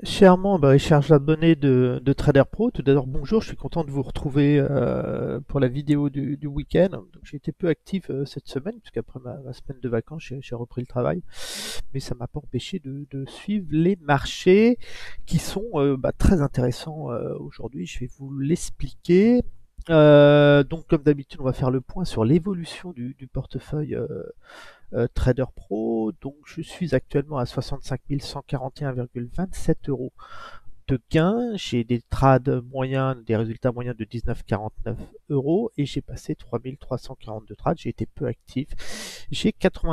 Chèrement, chers abonnés de Trader Pro, tout d'abord bonjour, je suis content de vous retrouver pour la vidéo du week-end. Donc, j'ai été peu actif cette semaine, puisqu'après ma semaine de vacances, j'ai repris le travail. Mais ça m'a pas empêché de suivre les marchés qui sont très intéressants aujourd'hui. Je vais vous l'expliquer. Donc comme d'habitude, on va faire le point sur l'évolution du portefeuille Trader Pro. Donc je suis actuellement à 65 141,27 euros de gain. J'ai des trades moyens, des résultats moyens de 19,49 euros et j'ai passé 3342 trades. J'ai été peu actif. J'ai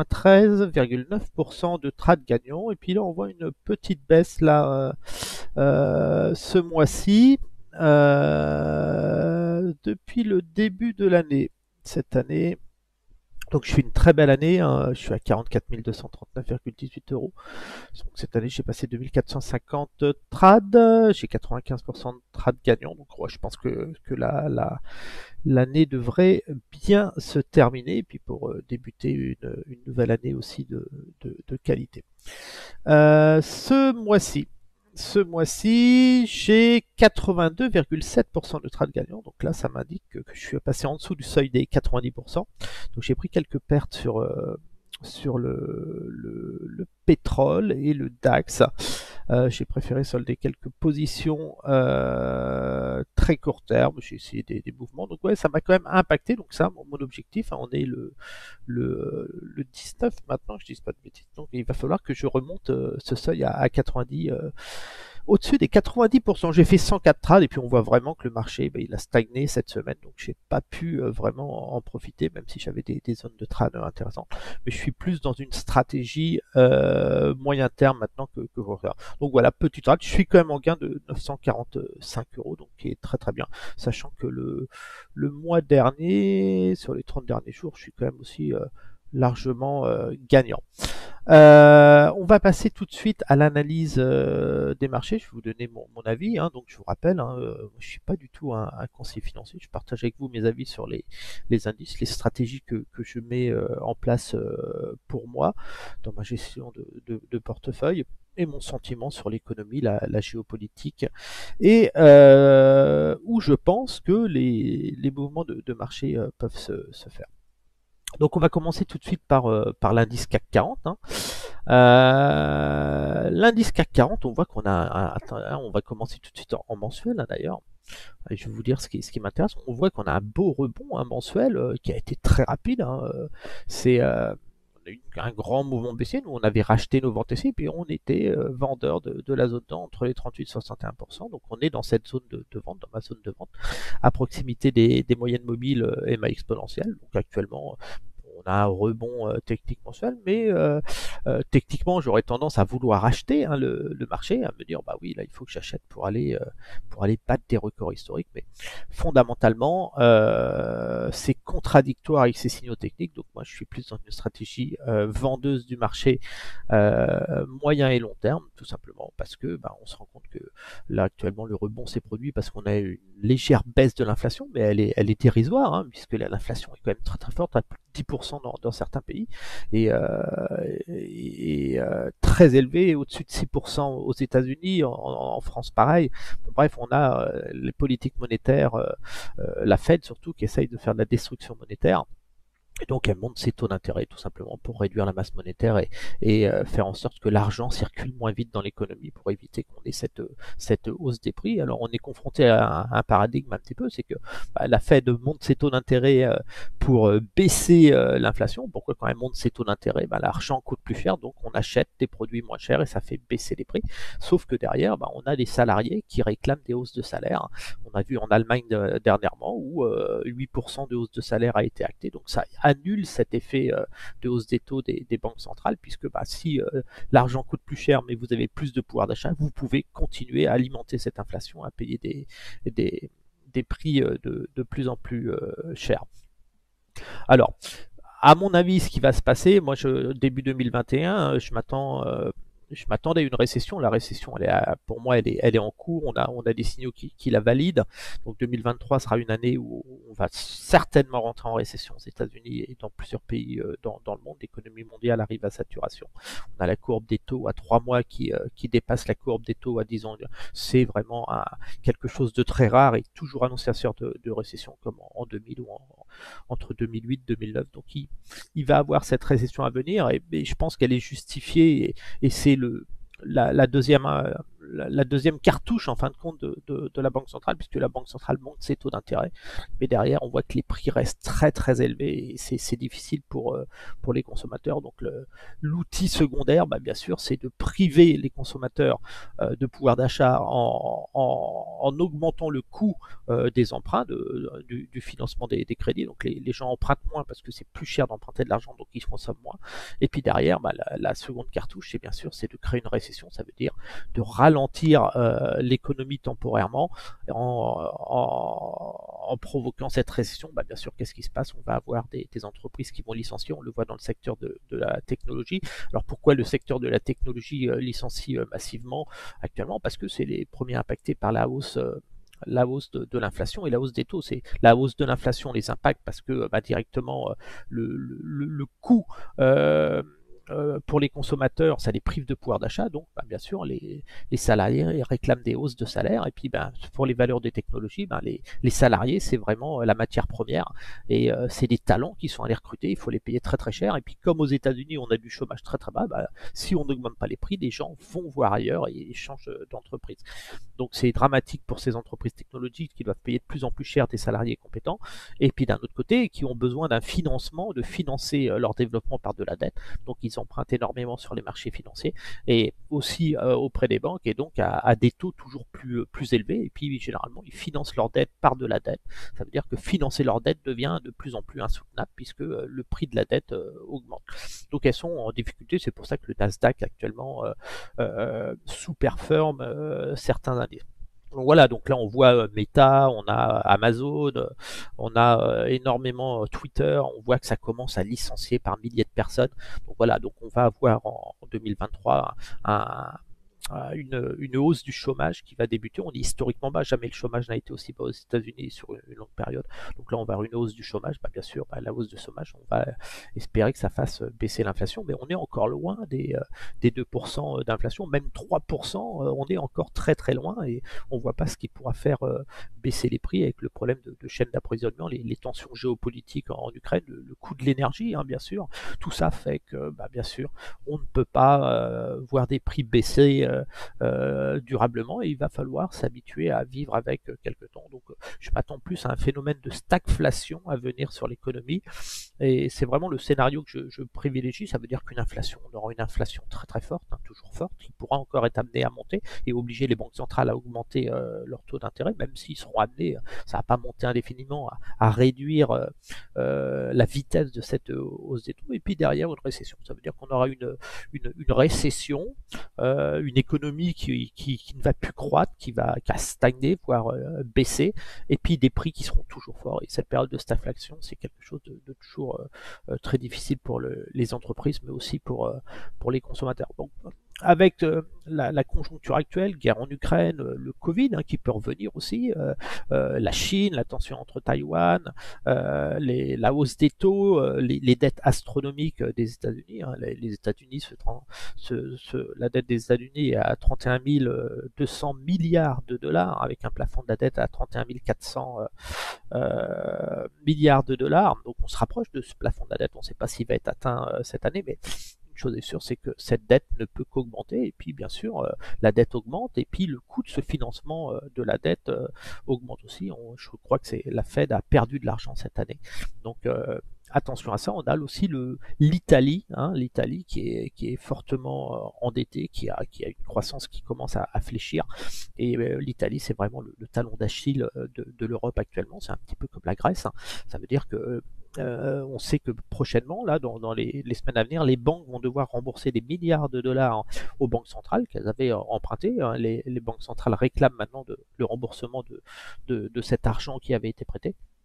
93,9% de trades gagnants. Et puis là, on voit une petite baisse là ce mois-ci depuis le début de l'année. Cette année, donc je fais une très belle année, hein. Je suis à 44 239,18 euros. Donc cette année j'ai passé 2450 trades, j'ai 95% de trades gagnants, donc ouais, je pense que l'année devrait bien se terminer, et puis pour débuter une nouvelle année aussi de qualité. Ce mois-ci, j'ai 82,7% de trades gagnants. Donc là, ça m'indique que je suis passé en dessous du seuil des 90%. Donc j'ai pris quelques pertes sur le pétrole et le DAX. J'ai préféré solder quelques positions très court terme. J'ai essayé des mouvements. Donc ouais, ça m'a quand même impacté. Donc ça, mon objectif, hein, on est le 19 maintenant, je dis pas de bêtises. Donc il va falloir que je remonte ce seuil à 90, au-dessus des 90%. J'ai fait 104 trades et puis on voit vraiment que le marché, il a stagné cette semaine. Donc j'ai pas pu vraiment en profiter, même si j'avais des zones de trade intéressantes. Mais je suis plus dans une stratégie moyen terme maintenant que court terme. Donc voilà, petit trade. Je suis quand même en gain de 945 euros, donc qui est très très bien. Sachant que le mois dernier, sur les 30 derniers jours, je suis quand même aussi largement gagnant. On va passer tout de suite à l'analyse des marchés. Je vais vous donner mon avis, hein. Donc je vous rappelle, hein, je suis pas du tout un conseiller financier. Je partage avec vous mes avis sur les indices, les stratégies que je mets en place pour moi dans ma gestion de portefeuille, et mon sentiment sur l'économie, la géopolitique, et où je pense que les mouvements de marché peuvent se faire. Donc on va commencer tout de suite par l'indice CAC 40, hein. L'indice CAC 40, on voit qu'on a, on va commencer tout de suite en mensuel, hein, d'ailleurs. Et je vais vous dire ce qui m'intéresse. On voit qu'on a un beau rebond, hein, mensuel, qui a été très rapide, hein. C'est on a eu un grand mouvement baissier. Nous, on avait racheté nos ventes ici, puis on était vendeur de la zone temps entre les 38 et 61%. Donc on est dans cette zone de vente, dans ma zone de vente, à proximité des moyennes mobiles EMA exponentielle. Donc actuellement, on a un rebond technique mensuel, mais techniquement, j'aurais tendance à vouloir acheter, hein, le marché, à me dire, bah oui, là, il faut que j'achète pour aller battre des records historiques. Mais fondamentalement, c'est contradictoire avec ces signaux techniques. Donc moi, je suis plus dans une stratégie vendeuse du marché moyen et long terme, tout simplement, parce que on se rend compte que là, actuellement, le rebond s'est produit parce qu'on a une légère baisse de l'inflation, mais elle est dérisoire, hein, puisque l'inflation est quand même très très forte, à plus de 10% dans certains pays, et, très élevée, au-dessus de 6% aux États-Unis, en France pareil. Bon, bref, on a les politiques monétaires, la Fed surtout, qui essaye de faire de la destruction monétaire. Et donc elle monte ses taux d'intérêt tout simplement pour réduire la masse monétaire et faire en sorte que l'argent circule moins vite dans l'économie pour éviter qu'on ait cette hausse des prix. Alors on est confronté à un paradigme un petit peu, c'est que la Fed monte ses taux d'intérêt pour baisser l'inflation. Pourquoi quand elle monte ses taux d'intérêt, l'argent coûte plus cher, donc on achète des produits moins chers et ça fait baisser les prix. Sauf que derrière, on a des salariés qui réclament des hausses de salaire. On a vu en Allemagne dernièrement où 8% de hausse de salaire a été actée, donc ça annule cet effet de hausse des taux des banques centrales, puisque si l'argent coûte plus cher mais vous avez plus de pouvoir d'achat, vous pouvez continuer à alimenter cette inflation, à payer des prix de plus en plus chers. Alors, à mon avis, ce qui va se passer, moi, début 2021, je m'attends je m'attendais à une récession. La récession, pour moi, elle est en cours. On a des signaux qui la valident. Donc 2023 sera une année où on va certainement rentrer en récession aux États-Unis et dans plusieurs pays dans le monde. L'économie mondiale arrive à saturation. On a la courbe des taux à 3 mois qui dépasse la courbe des taux à 10 ans. C'est vraiment quelque chose de très rare et toujours annonciateur de récession comme en 2000 ou entre 2008 et 2009. Donc il va avoir cette récession à venir et je pense qu'elle est justifiée et c'est la deuxième la deuxième cartouche en fin de compte de la Banque centrale, puisque la Banque centrale monte ses taux d'intérêt, mais derrière on voit que les prix restent très très élevés et c'est difficile pour les consommateurs. Donc l'outil secondaire, bien sûr, c'est de priver les consommateurs de pouvoir d'achat en augmentant le coût des emprunts, du financement des crédits. Donc les gens empruntent moins parce que c'est plus cher d'emprunter de l'argent, donc ils consomment moins. Et puis derrière, la seconde cartouche, c'est bien sûr, c'est de créer une récession. Ça veut dire de ralentir l'économie temporairement en provoquant cette récession. Bien sûr, qu'est-ce qui se passe? On va avoir des entreprises qui vont licencier. On le voit dans le secteur de la technologie. Alors pourquoi le secteur de la technologie licencie massivement actuellement? Parce que c'est les premiers impactés par la hausse de l'inflation et la hausse des taux. C'est la hausse de l'inflation les impacte parce que directement le coût pour les consommateurs, ça les prive de pouvoir d'achat, donc bien sûr les salariés réclament des hausses de salaire, et puis pour les valeurs des technologies, les salariés c'est vraiment la matière première, et c'est des talents qui sont à les recruter, il faut les payer très très cher, et puis comme aux États-Unis on a du chômage très très bas, si on n'augmente pas les prix, les gens vont voir ailleurs et changent d'entreprise. Donc c'est dramatique pour ces entreprises technologiques qui doivent payer de plus en plus cher des salariés compétents, et puis d'un autre côté qui ont besoin d'un financement, de financer leur développement par de la dette. Donc ils empruntent énormément sur les marchés financiers et aussi auprès des banques, et donc à des taux toujours plus élevés. Et puis généralement ils financent leur dette par de la dette. Ça veut dire que financer leur dette devient de plus en plus insoutenable puisque le prix de la dette augmente. Donc elles sont en difficulté. C'est pour ça que le Nasdaq actuellement sous-performe certains indices. Donc voilà, donc là on voit Meta, on a Amazon, on a énormément Twitter, on voit que ça commence à licencier par milliers de personnes. Donc voilà, donc on va avoir en 2023 un, une hausse du chômage qui va débuter. On est historiquement bas, jamais le chômage n'a été aussi bas aux États-Unis sur une longue période. Donc là, on va avoir une hausse du chômage. Bien sûr, la hausse du chômage, on va espérer que ça fasse baisser l'inflation, mais on est encore loin des 2% d'inflation, même 3%, on est encore très très loin et on voit pas ce qui pourra faire baisser les prix avec le problème de chaîne d'approvisionnement, les tensions géopolitiques en Ukraine, le coût de l'énergie, bien sûr. Tout ça fait que, bien sûr, on ne peut pas voir des prix baisser durablement, et il va falloir s'habituer à vivre avec quelque temps. Donc je m'attends plus à un phénomène de stagflation à venir sur l'économie, et c'est vraiment le scénario que je privilégie. Ça veut dire on aura une inflation très très forte, toujours forte, qui pourra encore être amenée à monter et obliger les banques centrales à augmenter leur taux d'intérêt, même s'ils seront amenés, ça va pas monter indéfiniment, à réduire la vitesse de cette hausse des taux. Et puis derrière, une récession, ça veut dire qu'on aura une récession, une économie qui ne va plus croître, qui va stagner, voire baisser, et puis des prix qui seront toujours forts. Et cette période de stagflation, c'est quelque chose de toujours très difficile pour les entreprises, mais aussi pour les consommateurs. Donc, avec la conjoncture actuelle, guerre en Ukraine, le Covid qui peut revenir aussi, la Chine, la tension entre Taïwan, la hausse des taux, les dettes astronomiques des États-Unis. Les États-Unis, la dette des États-Unis est à 31 200 milliards de dollars, avec un plafond de la dette à 31 400 milliards de dollars. Donc on se rapproche de ce plafond de la dette. On ne sait pas s'il va être atteint cette année, mais une chose est sûre, c'est que cette dette ne peut qu'augmenter, et puis bien sûr la dette augmente, et puis le coût de ce financement de la dette augmente aussi. Je crois que la Fed a perdu de l'argent cette année, donc attention à ça. On a aussi l'Italie, l'Italie qui est fortement endettée, qui a une croissance qui commence à fléchir, et l'Italie c'est vraiment le talon d'Achille de l'Europe actuellement. C'est un petit peu comme la Grèce, ça veut dire que on sait que prochainement, là, dans les semaines à venir, les banques vont devoir rembourser des milliards de dollars aux banques centrales qu'elles avaient empruntés. Les banques centrales réclament maintenant le remboursement de cet argent qui avait été prêté. Et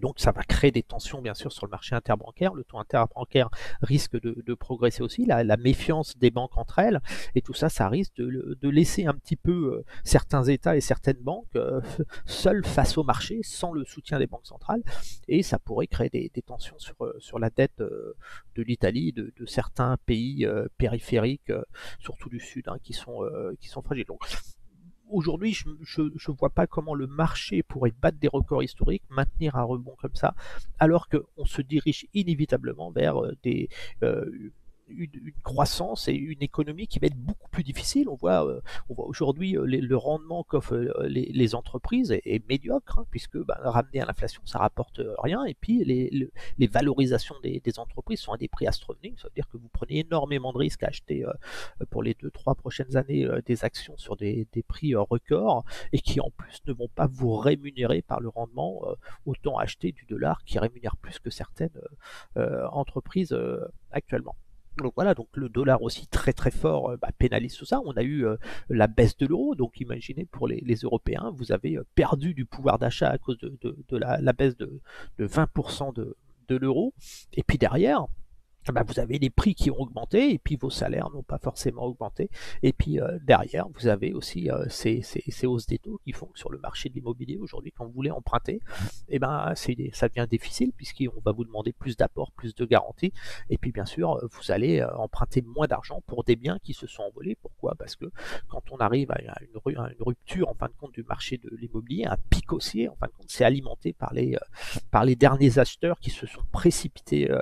Donc ça va créer des tensions bien sûr sur le marché interbancaire, le taux interbancaire risque de progresser aussi, la méfiance des banques entre elles, et tout ça, ça risque de laisser un petit peu certains États et certaines banques seuls face au marché, sans le soutien des banques centrales, et ça pourrait créer des tensions sur la dette de l'Italie, de certains pays périphériques, surtout du Sud, hein, qui sont fragiles. Donc, aujourd'hui, je ne vois pas comment le marché pourrait battre des records historiques, maintenir un rebond comme ça, alors qu'on se dirige inévitablement vers euh, une croissance et une économie qui va être beaucoup plus difficile. On voit aujourd'hui le rendement qu'offrent les entreprises est médiocre, hein, puisque ramener à l'inflation, ça rapporte rien. Et puis les valorisations des entreprises sont à des prix astronomiques. Ça veut dire que vous prenez énormément de risques à acheter pour les 2-3 prochaines années des actions sur des prix records et qui en plus ne vont pas vous rémunérer par le rendement. Autant acheter du dollar qui rémunère plus que certaines entreprises actuellement. Donc voilà, donc le dollar aussi très très fort pénalise tout ça. On a eu la baisse de l'euro, donc imaginez pour les Européens, vous avez perdu du pouvoir d'achat à cause de la baisse de 20% de l'euro. Et puis derrière, vous avez les prix qui ont augmenté et puis vos salaires n'ont pas forcément augmenté. Et puis derrière, vous avez aussi ces hausses des taux qui font que sur le marché de l'immobilier aujourd'hui, quand vous voulez emprunter, ça devient difficile puisqu'on va vous demander plus d'apports, plus de garanties. Et puis bien sûr, vous allez emprunter moins d'argent pour des biens qui se sont envolés. Pourquoi? Parce que quand on arrive à une rupture en fin de compte du marché de l'immobilier, un pic haussier, en fin de compte, c'est alimenté par les derniers acheteurs qui se sont précipités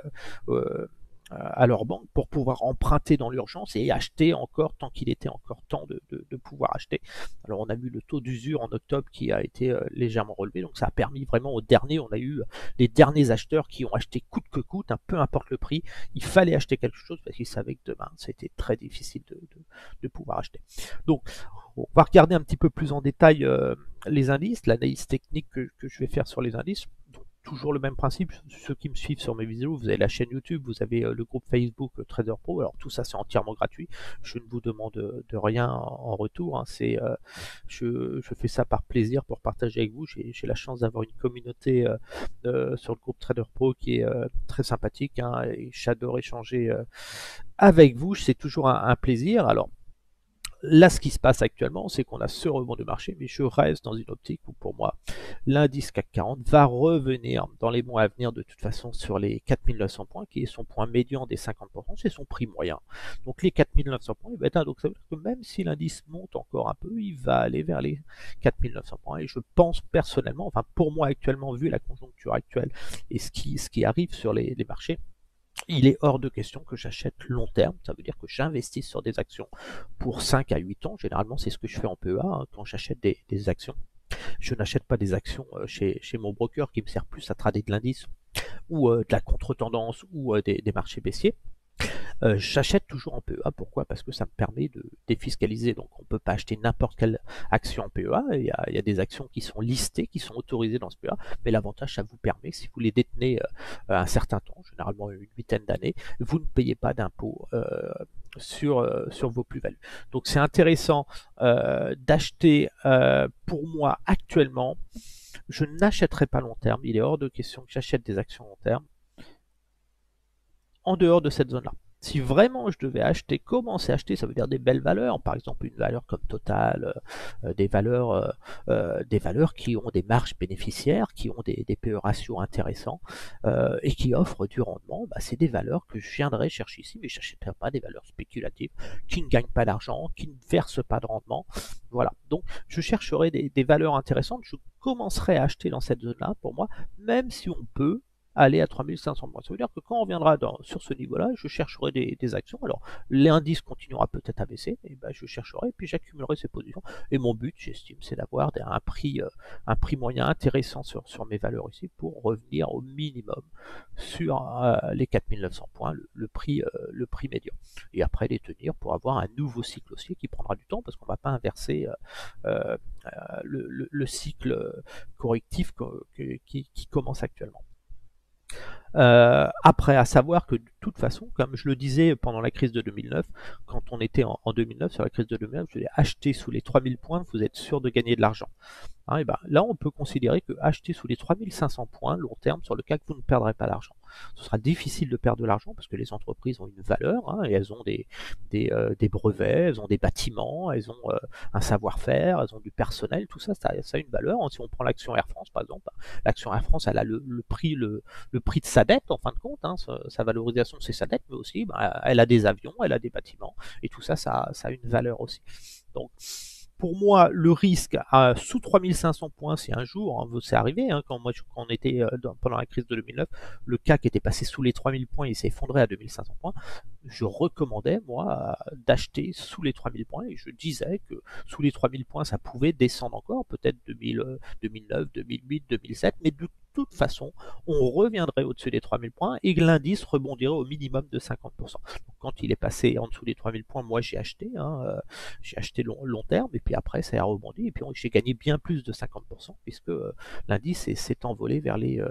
à leur banque pour pouvoir emprunter dans l'urgence et acheter encore tant qu'il était encore temps de pouvoir acheter. Alors on a vu le taux d'usure en octobre qui a été légèrement relevé, donc ça a permis vraiment aux derniers, on a eu les derniers acheteurs qui ont acheté coûte que coûte, hein, peu importe le prix, il fallait acheter quelque chose parce qu'ils savaient que demain c'était très difficile de pouvoir acheter. Donc on va regarder un petit peu plus en détail les indices, l'analyse technique que je vais faire sur les indices. Donc, toujours le même principe, ceux qui me suivent sur mes vidéos, vous avez la chaîne YouTube, vous avez le groupe Facebook Trader Pro, alors tout ça c'est entièrement gratuit, je ne vous demande de rien en retour, hein. Je fais ça par plaisir pour partager avec vous, j'ai la chance d'avoir une communauté sur le groupe Trader Pro qui est très sympathique, hein, et j'adore échanger avec vous, c'est toujours un plaisir. Alors là, ce qui se passe actuellement, c'est qu'on a ce rebond de marché, mais je reste dans une optique où pour moi, l'indice CAC 40 va revenir dans les mois à venir de toute façon sur les 4900 points, qui est son point médian des 50%, c'est son prix moyen. Donc les 4900 points, il va être un, donc ça veut dire que même si l'indice monte encore un peu, il va aller vers les 4900 points. Et je pense personnellement, enfin pour moi actuellement, vu la conjoncture actuelle et ce qui arrive sur les marchés, il est hors de question que j'achète long terme, ça veut dire que j'investisse sur des actions pour 5 à 8 ans, généralement c'est ce que je fais en PEA, hein, quand j'achète des actions. Je n'achète pas des actions chez mon broker qui me sert plus à trader de l'indice ou de la contre-tendance ou des marchés baissiers. J'achète toujours en PEA, pourquoi? Parce que ça me permet de défiscaliser, donc on ne peut pas acheter n'importe quelle action en PEA, il y a des actions qui sont listées, qui sont autorisées dans ce PEA, mais l'avantage ça vous permet, si vous les détenez un certain temps, généralement une huitaine d'années, vous ne payez pas d'impôt sur vos plus-values. Donc c'est intéressant d'acheter pour moi actuellement, je n'achèterai pas long terme, il est hors de question que j'achète des actions long terme en dehors de cette zone-là. Si vraiment je devais acheter, commencer à acheter, ça veut dire des belles valeurs, par exemple une valeur comme Total, des valeurs qui ont des marges bénéficiaires, qui ont des PE ratios intéressants et qui offrent du rendement, c'est des valeurs que je viendrais chercher ici, mais je n'achèterai pas des valeurs spéculatives qui ne gagnent pas d'argent, qui ne versent pas de rendement. Voilà, donc je chercherai des valeurs intéressantes, je commencerai à acheter dans cette zone-là pour moi, même si on peut aller à 3500 points. Ça veut dire que quand on reviendra sur ce niveau-là, je chercherai des actions. Alors, l'indice continuera peut-être à baisser, et je chercherai, puis j'accumulerai ces positions. Et mon but, j'estime, c'est d'avoir un prix moyen intéressant sur mes valeurs ici pour revenir au minimum sur les 4900 points, le prix médian. Et après les tenir pour avoir un nouveau cycle haussier qui prendra du temps parce qu'on ne va pas inverser le cycle correctif qui commence actuellement. Après, à savoir que toute façon, comme je le disais pendant la crise de 2009, quand on était en 2009, sur la crise de 2009, je disais acheter sous les 3000 points, vous êtes sûr de gagner de l'argent. Hein, et ben, là, on peut considérer que acheter sous les 3500 points long terme sur le CAC, vous ne perdrez pas d'argent. Ce sera difficile de perdre de l'argent parce que les entreprises ont une valeur, hein, et elles ont des brevets, elles ont des bâtiments, elles ont un savoir-faire, elles ont du personnel, tout ça, ça a une valeur. Si on prend l'action Air France, par exemple, l'action Air France, elle a le prix de sa dette, en fin de compte, hein, sa valorisation, c'est sa dette, mais aussi, elle a des avions, elle a des bâtiments, et tout ça, ça a une valeur aussi. Donc, pour moi, le risque à sous 3500 points, si un jour, hein, c'est arrivé, hein, quand on était pendant la crise de 2009, le CAC était passé sous les 3000 points, il s'est effondré à 2500 points, je recommandais, moi, d'acheter sous les 3000 points, et je disais que sous les 3000 points, ça pouvait descendre encore, peut-être 2009, 2008, 2007, mais de toute façon, on reviendrait au-dessus des 3000 points et l'indice rebondirait au minimum de 50%. Donc, quand il est passé en dessous des 3000 points, moi j'ai acheté, hein, j'ai acheté long terme, et puis après ça a rebondi, et puis j'ai gagné bien plus de 50%, puisque l'indice s'est envolé vers les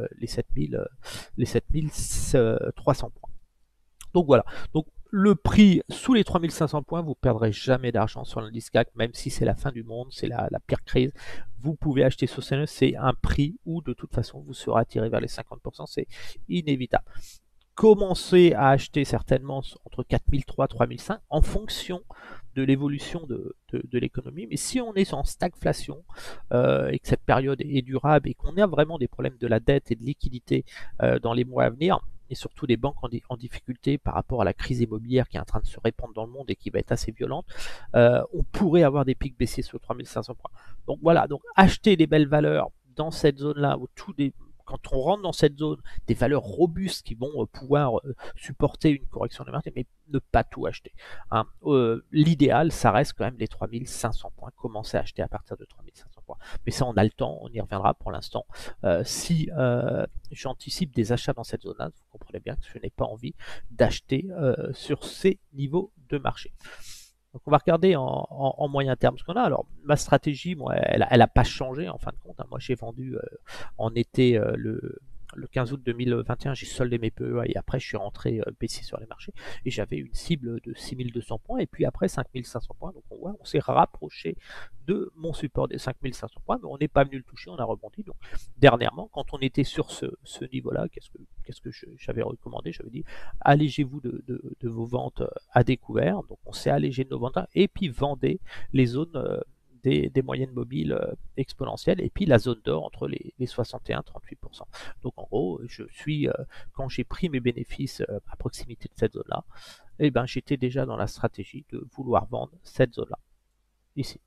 7300 points. Donc voilà, donc le prix sous les 3500 points, vous ne perdrez jamais d'argent sur l'indice CAC, même si c'est la fin du monde, c'est la pire crise. Vous pouvez acheter sur CNE, c'est un prix où de toute façon vous serez attiré vers les 50%, c'est inévitable. Commencez à acheter certainement entre 4003 et 3005 en fonction de l'évolution de l'économie. Mais si on est en stagflation et que cette période est durable et qu'on a vraiment des problèmes de la dette et de liquidité dans les mois à venir, et surtout des banques en difficulté par rapport à la crise immobilière qui est en train de se répandre dans le monde et qui va être assez violente, on pourrait avoir des pics baissiers sur 3500 points. Donc voilà, donc acheter des belles valeurs dans cette zone-là où quand on rentre dans cette zone, des valeurs robustes qui vont pouvoir supporter une correction de marché, mais ne pas tout acheter. Hein. L'idéal, ça reste quand même les 3500 points. Commencer à acheter à partir de 3500 points. Mais ça, on a le temps, on y reviendra pour l'instant. Si j'anticipe des achats dans cette zone-là, vous comprenez bien que je n'ai pas envie d'acheter sur ces niveaux de marché. Donc on va regarder en moyen terme ce qu'on a. Alors ma stratégie, moi, elle a pas changé en fin de compte. Hein. Moi j'ai vendu en été le 15 août 2021, j'ai soldé mes PEA et après je suis rentré baissier sur les marchés et j'avais une cible de 6200 points et puis après 5500 points. Donc on s'est rapproché de mon support des 5500 points, mais on n'est pas venu le toucher, on a rebondi. Donc dernièrement, quand on était sur ce niveau-là, qu'est-ce que j'avais recommandé? J'avais dit allégez-vous de vos ventes à découvert. Donc on s'est allégé de nos ventes et puis vendez les zones des moyennes mobiles exponentielles et puis la zone d'or entre les 61 et 38%. Donc en gros, quand j'ai pris mes bénéfices à proximité de cette zone-là, eh ben, j'étais déjà dans la stratégie de vouloir vendre cette zone-là, ici.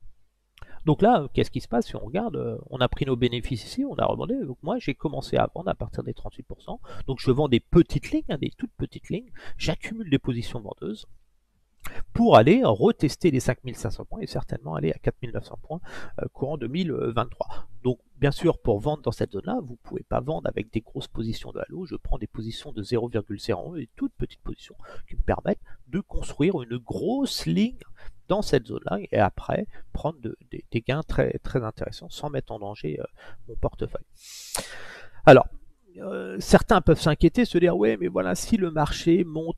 Donc là, qu'est-ce qui se passe si on regarde? On a pris nos bénéfices ici, on a rebondé. Donc moi, j'ai commencé à vendre à partir des 38%. Donc je vends des petites lignes, hein, des toutes petites lignes. J'accumule des positions vendeuses pour aller retester les 5500 points et certainement aller à 4900 points courant 2023. Donc bien sûr, pour vendre dans cette zone-là, vous ne pouvez pas vendre avec des grosses positions de halo. Je prends des positions de 0,01 et toutes petites positions qui me permettent de construire une grosse ligne dans cette zone-là et après prendre des gains très, très intéressants sans mettre en danger mon portefeuille. Alors, certains peuvent s'inquiéter, se dire ouais, mais voilà, si le marché monte,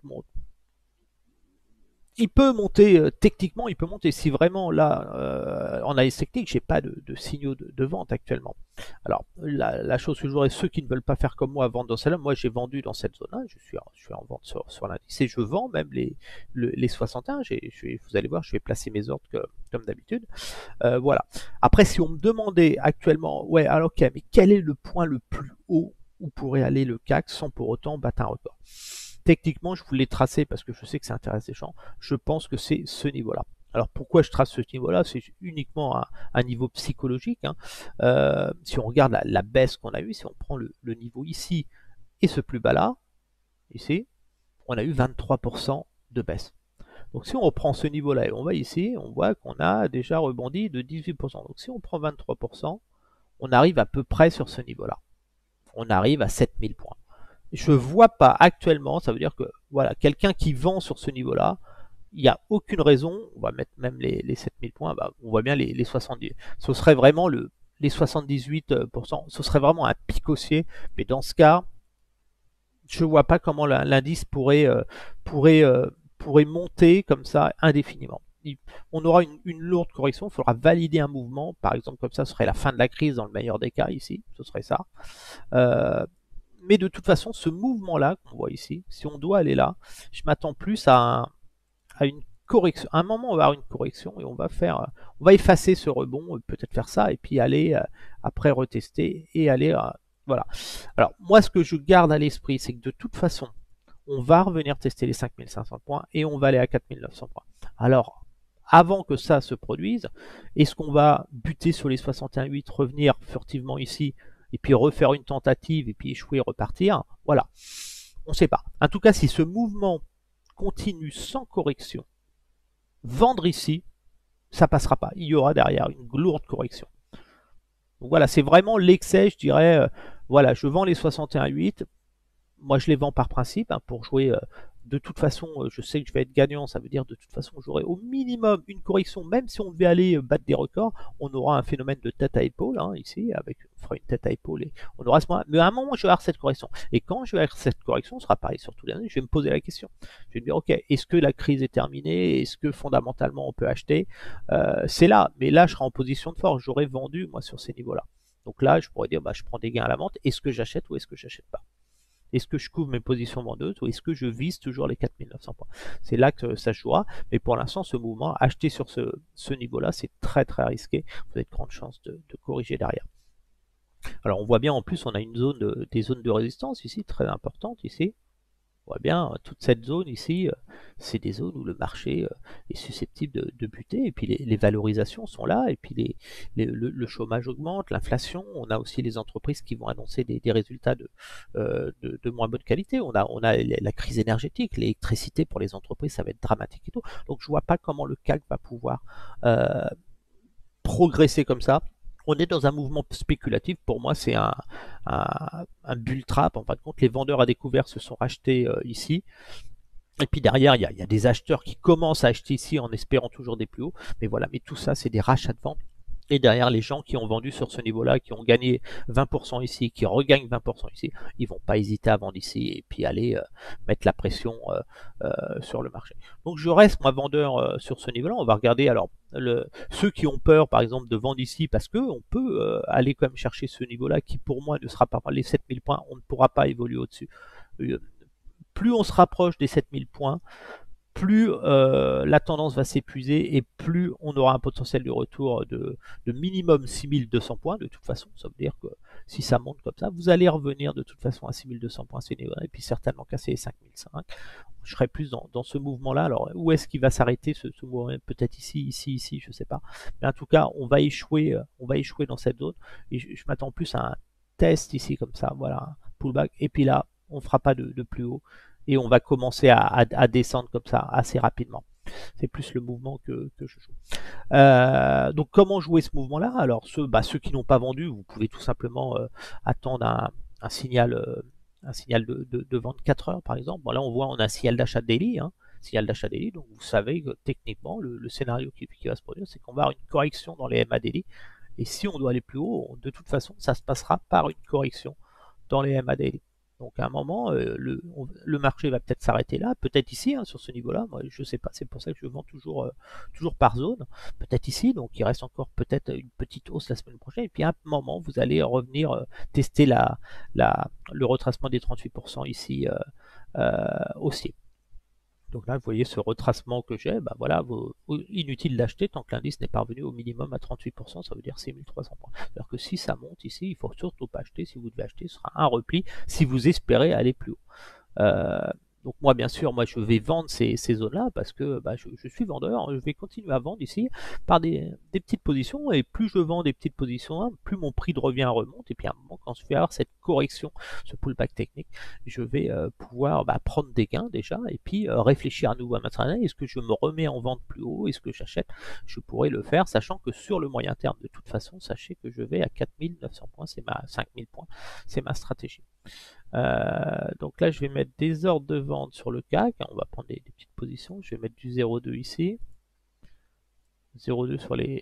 il peut monter, techniquement, il peut monter. Si vraiment là, en analyse technique, j'ai pas de signaux de vente actuellement. Alors, la chose que je voudrais, ceux qui ne veulent pas faire comme moi, vendre dans celle-là, moi j'ai vendu dans cette zone-là, je suis en vente sur l'indice et je vends même les 61. Vous allez voir, je vais placer mes ordres comme d'habitude. Voilà. Après, si on me demandait actuellement, ouais, alors ok, mais quel est le point le plus haut où pourrait aller le CAC sans pour autant battre un record? Techniquement, je vous l'ai tracé parce que je sais que ça intéresse les gens. Je pense que c'est ce niveau-là. Alors pourquoi je trace ce niveau-là? C'est uniquement un niveau psychologique. Hein. Si on regarde la baisse qu'on a eue, si on prend le niveau ici et ce plus bas là, ici, on a eu 23% de baisse. Donc si on reprend ce niveau-là et on va ici, on voit qu'on a déjà rebondi de 18%. Donc si on prend 23%, on arrive à peu près sur ce niveau-là. On arrive à 7000 points. Je vois pas actuellement, ça veut dire que voilà, quelqu'un qui vend sur ce niveau-là, il n'y a aucune raison, on va mettre même les 7000 points, bah, on voit bien les 70. Ce serait vraiment les 78%, ce serait vraiment un pic haussier, mais dans ce cas, je vois pas comment l'indice pourrait, pourrait monter comme ça indéfiniment. On aura une lourde correction, il faudra valider un mouvement, par exemple comme ça, ce serait la fin de la crise dans le meilleur des cas ici, ce serait ça. Mais de toute façon, ce mouvement-là qu'on voit ici, si on doit aller là, je m'attends plus à une correction. À un moment, on va avoir une correction et on va effacer ce rebond, peut-être faire ça, et puis aller après retester et aller voilà. Alors moi, ce que je garde à l'esprit, c'est que de toute façon, on va revenir tester les 5500 points et on va aller à 4900 points. Alors, avant que ça se produise, est-ce qu'on va buter sur les 61,8, revenir furtivement ici, et puis refaire une tentative, et puis échouer, repartir? Voilà, on ne sait pas. En tout cas, si ce mouvement continue sans correction, vendre ici, ça passera pas. Il y aura derrière une lourde correction. Donc voilà, c'est vraiment l'excès, je dirais. Voilà, je vends les 61,8. Moi, je les vends par principe pour jouer. De toute façon, je sais que je vais être gagnant. Ça veut dire de toute façon, j'aurai au minimum une correction. Même si on devait aller battre des records, on aura un phénomène de tête à épaule ici, avec on fera une tête à épaule et on aura ce moment. Mais à un moment, je vais avoir cette correction. Et quand je vais avoir cette correction, ce sera pareil sur tous les années. Je vais me poser la question. Je vais me dire, ok, est-ce que la crise est terminée? Est-ce que fondamentalement on peut acheter? C'est là. Mais là, je serai en position de force. J'aurais vendu moi sur ces niveaux-là. Donc là, je pourrais dire, bah, je prends des gains à la vente. Est-ce que j'achète ou est-ce que j'achète pas? Est-ce que je couvre mes positions vendeuses ou est-ce que je vise toujours les 4900 points? C'est là que ça jouera. Mais pour l'instant, ce mouvement, acheter sur ce niveau-là, c'est très très risqué. Vous avez de grandes chances de corriger derrière. Alors on voit bien en plus, on a des zones de résistance ici, très importantes ici. On voit bien toute cette zone ici, c'est des zones où le marché est susceptible de buter, et puis les valorisations sont là, et puis le chômage augmente, l'inflation, on a aussi les entreprises qui vont annoncer des résultats de moins bonne qualité, on a la crise énergétique, l'électricité pour les entreprises, ça va être dramatique et tout. Donc je vois pas comment le CAC va pouvoir euh, progresser comme ça. On est dans un mouvement spéculatif. Pour moi, c'est un bull trap. En fin de compte, les vendeurs à découvert se sont rachetés ici. Et puis derrière, il y a des acheteurs qui commencent à acheter ici en espérant toujours des plus hauts. Mais voilà, mais tout ça, c'est des rachats de vente. Et derrière, les gens qui ont vendu sur ce niveau-là, qui ont gagné 20% ici, qui regagnent 20% ici, ils vont pas hésiter à vendre ici et puis aller mettre la pression sur le marché. Donc je reste moi vendeur sur ce niveau-là. On va regarder alors ceux qui ont peur, par exemple, de vendre ici, parce que on peut aller quand même chercher ce niveau-là, qui pour moi ne sera pas les 7000 points. On ne pourra pas évoluer au-dessus. Plus on se rapproche des 7000 points, plus la tendance va s'épuiser et plus on aura un potentiel de retour de minimum 6200 points. De toute façon, ça veut dire que si ça monte comme ça, vous allez revenir de toute façon à 6200 points, et puis certainement casser les 5005. Je serai plus dans ce mouvement-là. Alors, où est-ce qu'il va s'arrêter ce mouvement? Peut-être ici, je sais pas. Mais en tout cas, on va échouer dans cette zone. Et je m'attends plus à un test ici comme ça, voilà, un pullback. Et puis là, on fera pas de plus haut et on va commencer à descendre comme ça assez rapidement. C'est plus le mouvement que je joue. Donc comment jouer ce mouvement-là? Alors ceux qui n'ont pas vendu, vous pouvez tout simplement attendre un signal, de vente 4 heures par exemple. Bon, là on voit on a un signal d'achat daily, signal d'achat daily, donc vous savez que techniquement le scénario qui va se produire, c'est qu'on va avoir une correction dans les MA daily. Et si on doit aller plus haut, de toute façon, ça se passera par une correction dans les MA daily. Donc à un moment, le marché va peut-être s'arrêter là, peut-être ici, sur ce niveau-là. Moi, je sais pas. C'est pour ça que je vends toujours par zone. Peut-être ici, donc il reste encore peut-être une petite hausse la semaine prochaine. Et puis à un moment, vous allez revenir tester le retracement des 38% ici aussi. Donc là, vous voyez ce retracement que j'ai, bah voilà, inutile d'acheter tant que l'indice n'est pas revenu au minimum à 38%, ça veut dire 6300 points. C'est-à-dire que si ça monte ici, il faut surtout pas acheter. Si vous devez acheter, ce sera un repli si vous espérez aller plus haut. Euh, donc moi, bien sûr, moi je vais vendre ces zones-là parce que je suis vendeur. Je vais continuer à vendre ici par des petites positions, et plus je vends des petites positions, plus mon prix de revient remonte. Et puis à un moment, quand je vais avoir cette correction, ce pullback technique, je vais pouvoir prendre des gains déjà et puis réfléchir à nouveau à ma stratégie. Est-ce que je me remets en vente plus haut? Est-ce que j'achète? Je pourrais le faire, sachant que sur le moyen terme, de toute façon, sachez que je vais à 4900 points, c'est 5000 points, c'est ma stratégie. Donc là, je vais mettre des ordres de vente sur le CAC. On va prendre des petites positions. Je vais mettre du 0,2 ici. 0,2 sur les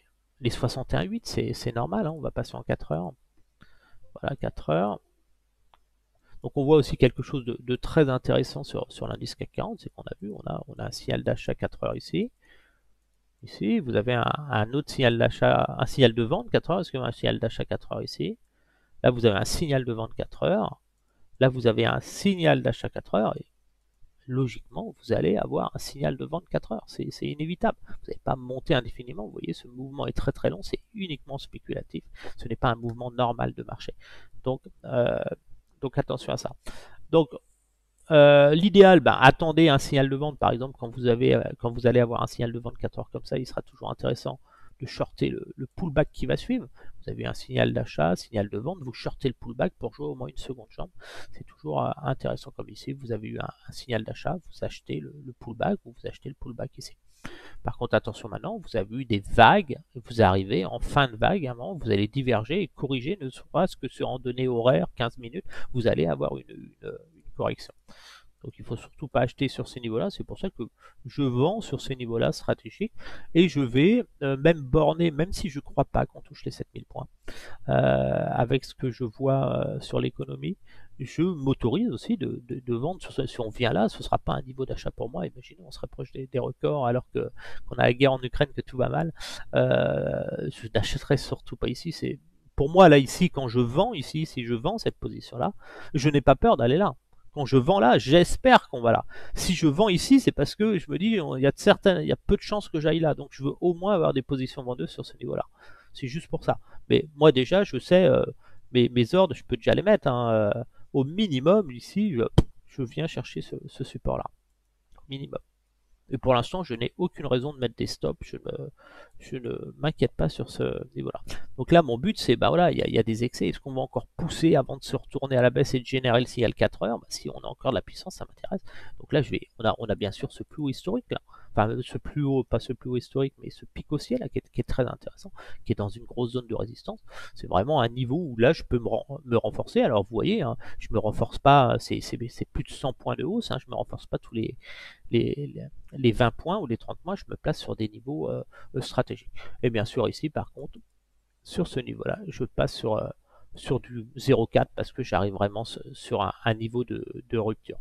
61,8. C'est normal. On va passer en 4 heures. Voilà, 4 heures. Donc on voit aussi quelque chose de très intéressant sur l'indice CAC 40, c'est qu'on a vu, on a un signal d'achat 4 heures ici. Ici, vous avez un autre signal d'achat, un signal de vente 4 heures, excusez-moi, un signal d'achat 4 heures ici. Là, vous avez un signal de vente 4 heures. Là, vous avez un signal d'achat 4 heures. Et logiquement, vous allez avoir un signal de vente 4 heures. C'est inévitable. Vous n'allez pas monter indéfiniment. Vous voyez, ce mouvement est très très long. C'est uniquement spéculatif. Ce n'est pas un mouvement normal de marché. Donc attention à ça. Donc, l'idéal, attendez un signal de vente, par exemple, quand vous allez avoir un signal de vente 4 heures comme ça, il sera toujours intéressant de shorter le pullback qui va suivre. Vous avez un signal d'achat, signal de vente, vous shortez le pullback pour jouer au moins une seconde jambe. C'est toujours intéressant comme ici. Vous avez eu un signal d'achat, vous achetez le pullback ou vous achetez le pullback ici. Par contre, attention maintenant, vous avez eu des vagues, vous arrivez en fin de vague, à un moment, vous allez diverger et corriger, ne serait-ce que sur en données horaires, 15 minutes, vous allez avoir une correction. Donc il ne faut surtout pas acheter sur ces niveaux-là, c'est pour ça que je vends sur ces niveaux-là stratégiques et je vais même borner, même si je ne crois pas qu'on touche les 7000 points, avec ce que je vois sur l'économie, je m'autorise aussi de vendre. Si on vient là, ce ne sera pas un niveau d'achat pour moi. Imaginez, on serait proche des records alors qu'on a la guerre en Ukraine, que tout va mal. Je n'achèterai surtout pas ici. Pour moi, là, ici, quand je vends, ici, si je vends cette position-là, je n'ai pas peur d'aller là. Quand je vends là, j'espère qu'on va là. Si je vends ici, c'est parce que je me dis, il y a peu de chances que j'aille là. Donc, je veux au moins avoir des positions vendeuses sur ce niveau-là. C'est juste pour ça. Mais moi, déjà, je sais, mes ordres, je peux déjà les mettre. Au minimum, ici, je viens chercher ce support-là. Au minimum. Et pour l'instant, je n'ai aucune raison de mettre des stops. Je ne m'inquiète pas sur ce niveau-là. Donc là, mon but, c'est, voilà, il y a des excès. Est-ce qu'on va encore pousser avant de se retourner à la baisse et de générer le signal 4 heures? Si on a encore de la puissance, ça m'intéresse. Donc là, on a bien sûr ce plus haut historique là. Enfin, ce plus haut, pas ce plus haut historique, mais ce pic haussier là, qui est très intéressant, qui est dans une grosse zone de résistance. C'est vraiment un niveau où là, je peux me renforcer. Alors, vous voyez, je me renforce pas, c'est plus de 100 points de hausse. Je me renforce pas tous les 20 points ou les 30 points, je me place sur des niveaux stratégiques. Et bien sûr, ici, par contre, sur ce niveau-là, je passe sur du 0,4 parce que j'arrive vraiment sur un niveau de rupture.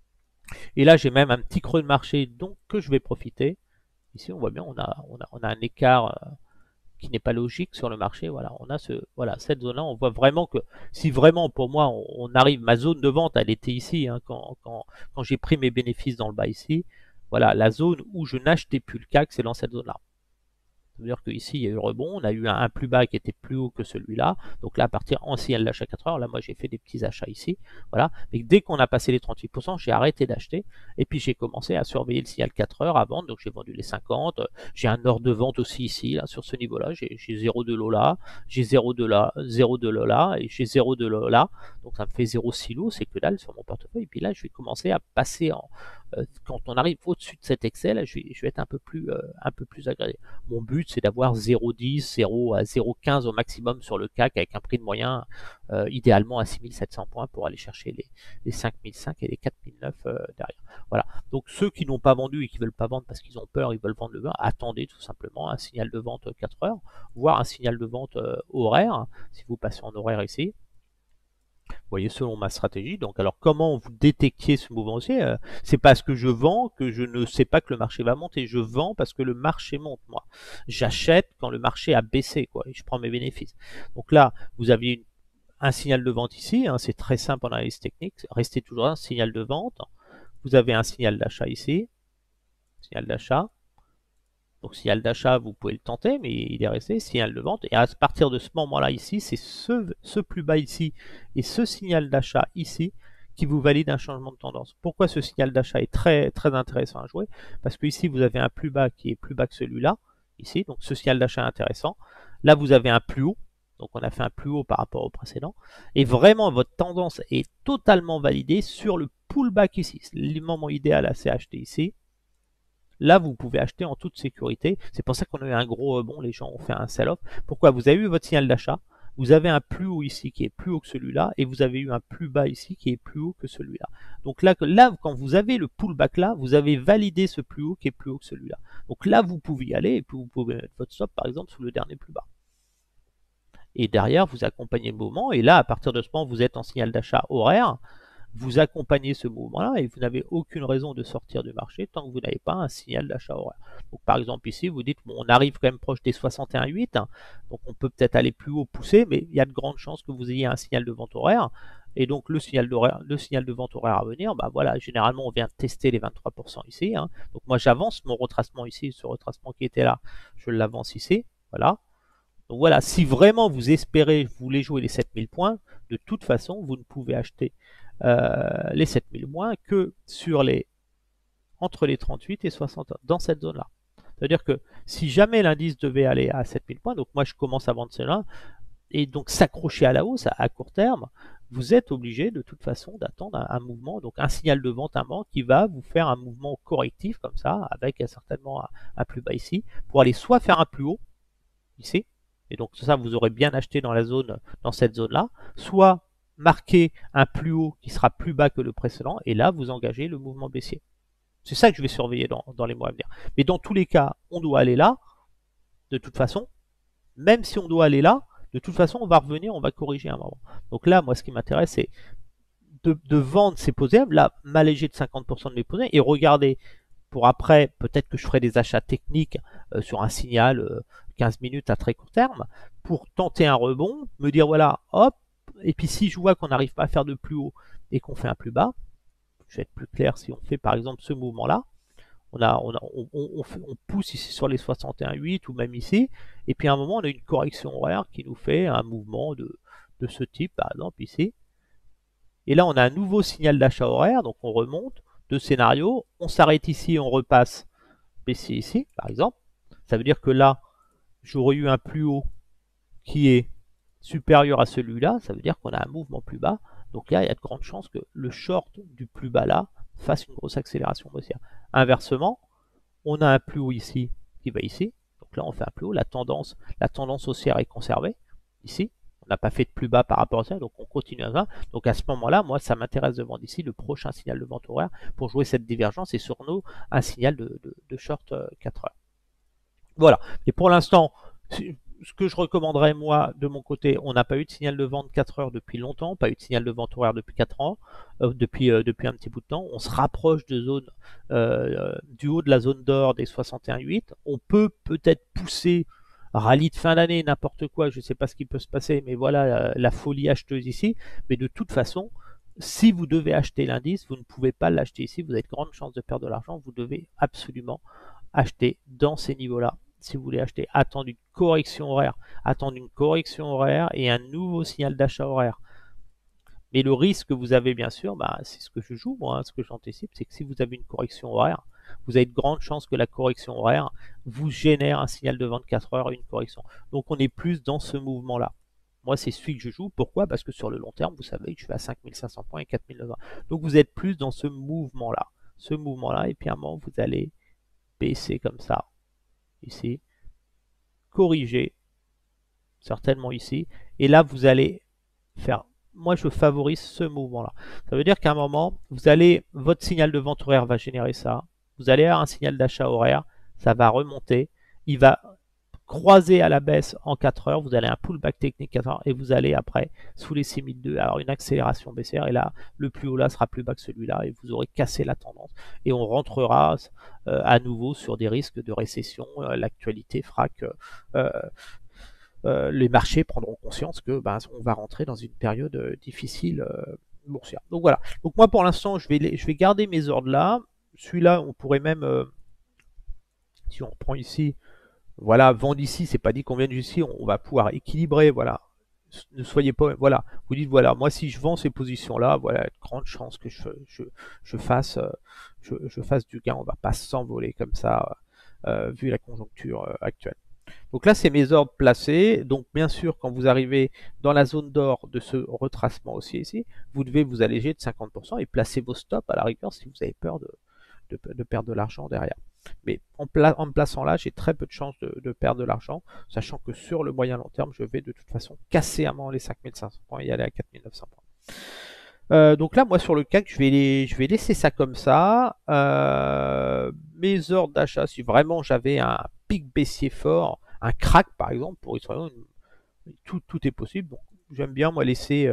Et là, j'ai même un petit creux de marché donc que je vais profiter. Ici, on voit bien, on a un écart qui n'est pas logique sur le marché. Voilà, on a cette zone-là. On voit vraiment que si vraiment pour moi on arrive, ma zone de vente, elle était ici quand j'ai pris mes bénéfices dans le bas ici. Voilà, la zone où je n'achetais plus le CAC, c'est dans cette zone-là. C'est-à-dire qu'ici, il y a eu le rebond, on a eu un plus bas qui était plus haut que celui-là. Donc là, à partir en signal d'achat 4 heures, là, moi, j'ai fait des petits achats ici. Voilà. Mais dès qu'on a passé les 38%, j'ai arrêté d'acheter. Et puis, j'ai commencé à surveiller le signal 4 heures à vendre. Donc, j'ai vendu les 50. J'ai un ordre de vente aussi ici, là, sur ce niveau-là. J'ai 0,2 lots là, j'ai 0,2 là, 0,2 lots là, et j'ai 0,2 lots là. Donc, ça me fait 0,6 lots, c'est que dalle sur mon portefeuille. Et puis là, je vais commencer à passer quand on arrive au-dessus de cet excès, là, je vais être un peu plus agréé. Mon but, c'est d'avoir 0,10, 0 à 0,15 au maximum sur le CAC avec un prix de moyen idéalement à 6700 points pour aller chercher les 5005 et les 4009 derrière. Voilà. Donc ceux qui n'ont pas vendu et qui ne veulent pas vendre parce qu'ils ont peur, ils veulent vendre le bas, attendez tout simplement un signal de vente 4 heures, voire un signal de vente horaire, si vous passez en horaire ici. Vous voyez, selon ma stratégie. Donc, alors, comment vous détectiez ce mouvement haussier? C'est parce que je vends que je ne sais pas que le marché va monter. Je vends parce que le marché monte, moi. J'achète quand le marché a baissé, quoi, et je prends mes bénéfices. Donc là, vous avez un signal de vente ici. C'est très simple en analyse technique. Restez toujours un signal de vente. Vous avez un signal d'achat ici. Signal d'achat. Donc signal d'achat, vous pouvez le tenter, mais il est resté signal de vente. Et à partir de ce moment-là ici, c'est ce plus bas ici et ce signal d'achat ici qui vous valide un changement de tendance. Pourquoi ce signal d'achat est très, très intéressant à jouer? Parce que ici, vous avez un plus bas qui est plus bas que celui-là, ici. Donc ce signal d'achat est intéressant. Là, vous avez un plus haut. Donc on a fait un plus haut par rapport au précédent. Et vraiment, votre tendance est totalement validée sur le pullback ici. Le moment idéal à acheter ici. Là, vous pouvez acheter en toute sécurité. C'est pour ça qu'on a eu un gros rebond. Les gens ont fait un sell-off. Pourquoi? Vous avez eu votre signal d'achat. Vous avez un plus haut ici qui est plus haut que celui-là. Et vous avez eu un plus bas ici qui est plus haut que celui-là. Donc là, quand vous avez le pullback là, vous avez validé ce plus haut qui est plus haut que celui-là. Donc là, vous pouvez y aller. Et puis vous pouvez mettre votre stop, par exemple, sous le dernier plus bas. Et derrière, vous accompagnez le mouvement. Et là, à partir de ce moment, vous êtes en signal d'achat horaire. vous accompagnez ce mouvement-là et vous n'avez aucune raison de sortir du marché tant que vous n'avez pas un signal d'achat horaire. Donc par exemple ici, vous dites, bon, on arrive quand même proche des 61,8, hein, donc on peut peut-être aller plus haut, pousser, mais il y a de grandes chances que vous ayez un signal de vente horaire. Et donc le signal de vente horaire à venir, bah voilà, généralement on vient tester les 23% ici. Hein. Donc moi j'avance mon retracement ici, ce retracement qui était là, je l'avance ici, voilà. Donc voilà, si vraiment vous espérez, vous voulez jouer les 7000 points, de toute façon, vous ne pouvez acheter les 7000 points que sur entre les 38 et 60, dans cette zone-là. C'est-à-dire que si jamais l'indice devait aller à 7000 points, donc moi je commence à vendre cela, et donc s'accrocher à la hausse à court terme, vous êtes obligé de toute façon d'attendre un mouvement, donc un signal de vente, un moment qui va vous faire un mouvement correctif comme ça, avec certainement un plus bas ici, pour aller soit faire un plus haut, ici, et donc ça vous aurez bien acheté dans la zone, dans cette zone là, soit marquer un plus haut qui sera plus bas que le précédent, et là vous engagez le mouvement baissier. C'est ça que je vais surveiller dans les mois à venir. Mais dans tous les cas, on doit aller là, de toute façon. Même si on doit aller là, de toute façon, on va revenir, on va corriger un moment. Donc là, moi, ce qui m'intéresse, c'est de vendre ces positions, là, m'alléger de 50% de mes positions, et regarder pour après, peut-être que je ferai des achats techniques sur un signal 15 minutes à très court terme, pour tenter un rebond, me dire voilà, hop, et puis si je vois qu'on n'arrive pas à faire de plus haut et qu'on fait un plus bas, je vais être plus clair, si on fait par exemple ce mouvement-là, on pousse ici sur les 61,8 ou même ici, et puis à un moment on a une correction horaire qui nous fait un mouvement de ce type, par exemple ici. Et là on a un nouveau signal d'achat horaire, donc on remonte, deux scénarios, on s'arrête ici, on repasse baissier ici, par exemple. Ça veut dire que là, j'aurais eu un plus haut qui est supérieur à celui-là, ça veut dire qu'on a un mouvement plus bas. Donc là, il y a de grandes chances que le short du plus bas là fasse une grosse accélération baissière. Inversement, on a un plus haut ici qui va ici. Donc là, on fait un plus haut. La tendance haussière est conservée ici. On n'a pas fait de plus bas par rapport à ça, donc on continue à ça. Donc à ce moment-là, moi, ça m'intéresse de vendre ici le prochain signal de vente horaire pour jouer cette divergence et sur nous, un signal de short 4 heures. Voilà. Et pour l'instant, ce que je recommanderais, moi, de mon côté, on n'a pas eu de signal de vente 4 heures depuis longtemps, pas eu de signal de vente horaire depuis 4 ans, depuis un petit bout de temps. On se rapproche de zone, du haut de la zone d'or des 61,8. On peut peut-être pousser rallye de fin d'année, n'importe quoi, je ne sais pas ce qui peut se passer, mais voilà la folie acheteuse ici. Mais de toute façon, si vous devez acheter l'indice, vous ne pouvez pas l'acheter ici, vous avez de grandes chances de perdre de l'argent, vous devez absolument acheter dans ces niveaux-là. Si vous voulez acheter, attendre une correction horaire, et un nouveau signal d'achat horaire. Mais le risque que vous avez, bien sûr, bah, c'est ce que je joue, moi, hein, ce que j'anticipe, c'est que si vous avez une correction horaire, vous avez de grandes chances que la correction horaire vous génère un signal de 24 heures et une correction. Donc on est plus dans ce mouvement-là. Moi, c'est celui que je joue. Pourquoi? Parce que sur le long terme, vous savez que je vais à 5500 points et 4900. Donc vous êtes plus dans ce mouvement-là. Ce mouvement-là, et puis à un moment, vous allez baisser comme ça, ici, corriger, certainement ici, et là, vous allez faire, moi je favorise ce mouvement-là. Ça veut dire qu'à un moment, votre signal de vente horaire va générer ça, vous allez avoir un signal d'achat horaire, ça va remonter, il va croiser à la baisse en 4 heures, vous allez un pullback technique 4 heures, et vous allez après, sous les 6002, avoir une accélération baissière, et là, le plus haut là sera plus bas que celui-là, et vous aurez cassé la tendance. Et on rentrera à nouveau sur des risques de récession. L'actualité fera que les marchés prendront conscience que on va rentrer dans une période difficile boursière. Donc voilà. Donc moi pour l'instant je vais garder mes ordres là. Celui-là on pourrait même, si on reprend ici, voilà, vendre ici, c'est pas dit qu'on vienne ici, on va pouvoir équilibrer, voilà. Ne soyez pas, voilà, vous dites voilà, moi si je vends ces positions là, voilà, de grandes chances que je fasse du gain, on va pas s'envoler comme ça vu la conjoncture actuelle. Donc là, c'est mes ordres placés. Donc bien sûr, quand vous arrivez dans la zone d'or de ce retracement aussi ici, vous devez vous alléger de 50% et placer vos stops à la rigueur si vous avez peur de perdre de l'argent derrière. Mais en me plaçant là, j'ai très peu de chances de perdre de l'argent, sachant que sur le moyen long terme, je vais de toute façon casser à moment les 5500 points et aller à 4900 points. Donc là, moi sur le CAC, je vais laisser ça comme ça. Mes ordres d'achat, si vraiment j'avais un pic baissier fort, un crack par exemple, pour Israël, tout est possible. Donc j'aime bien moi laisser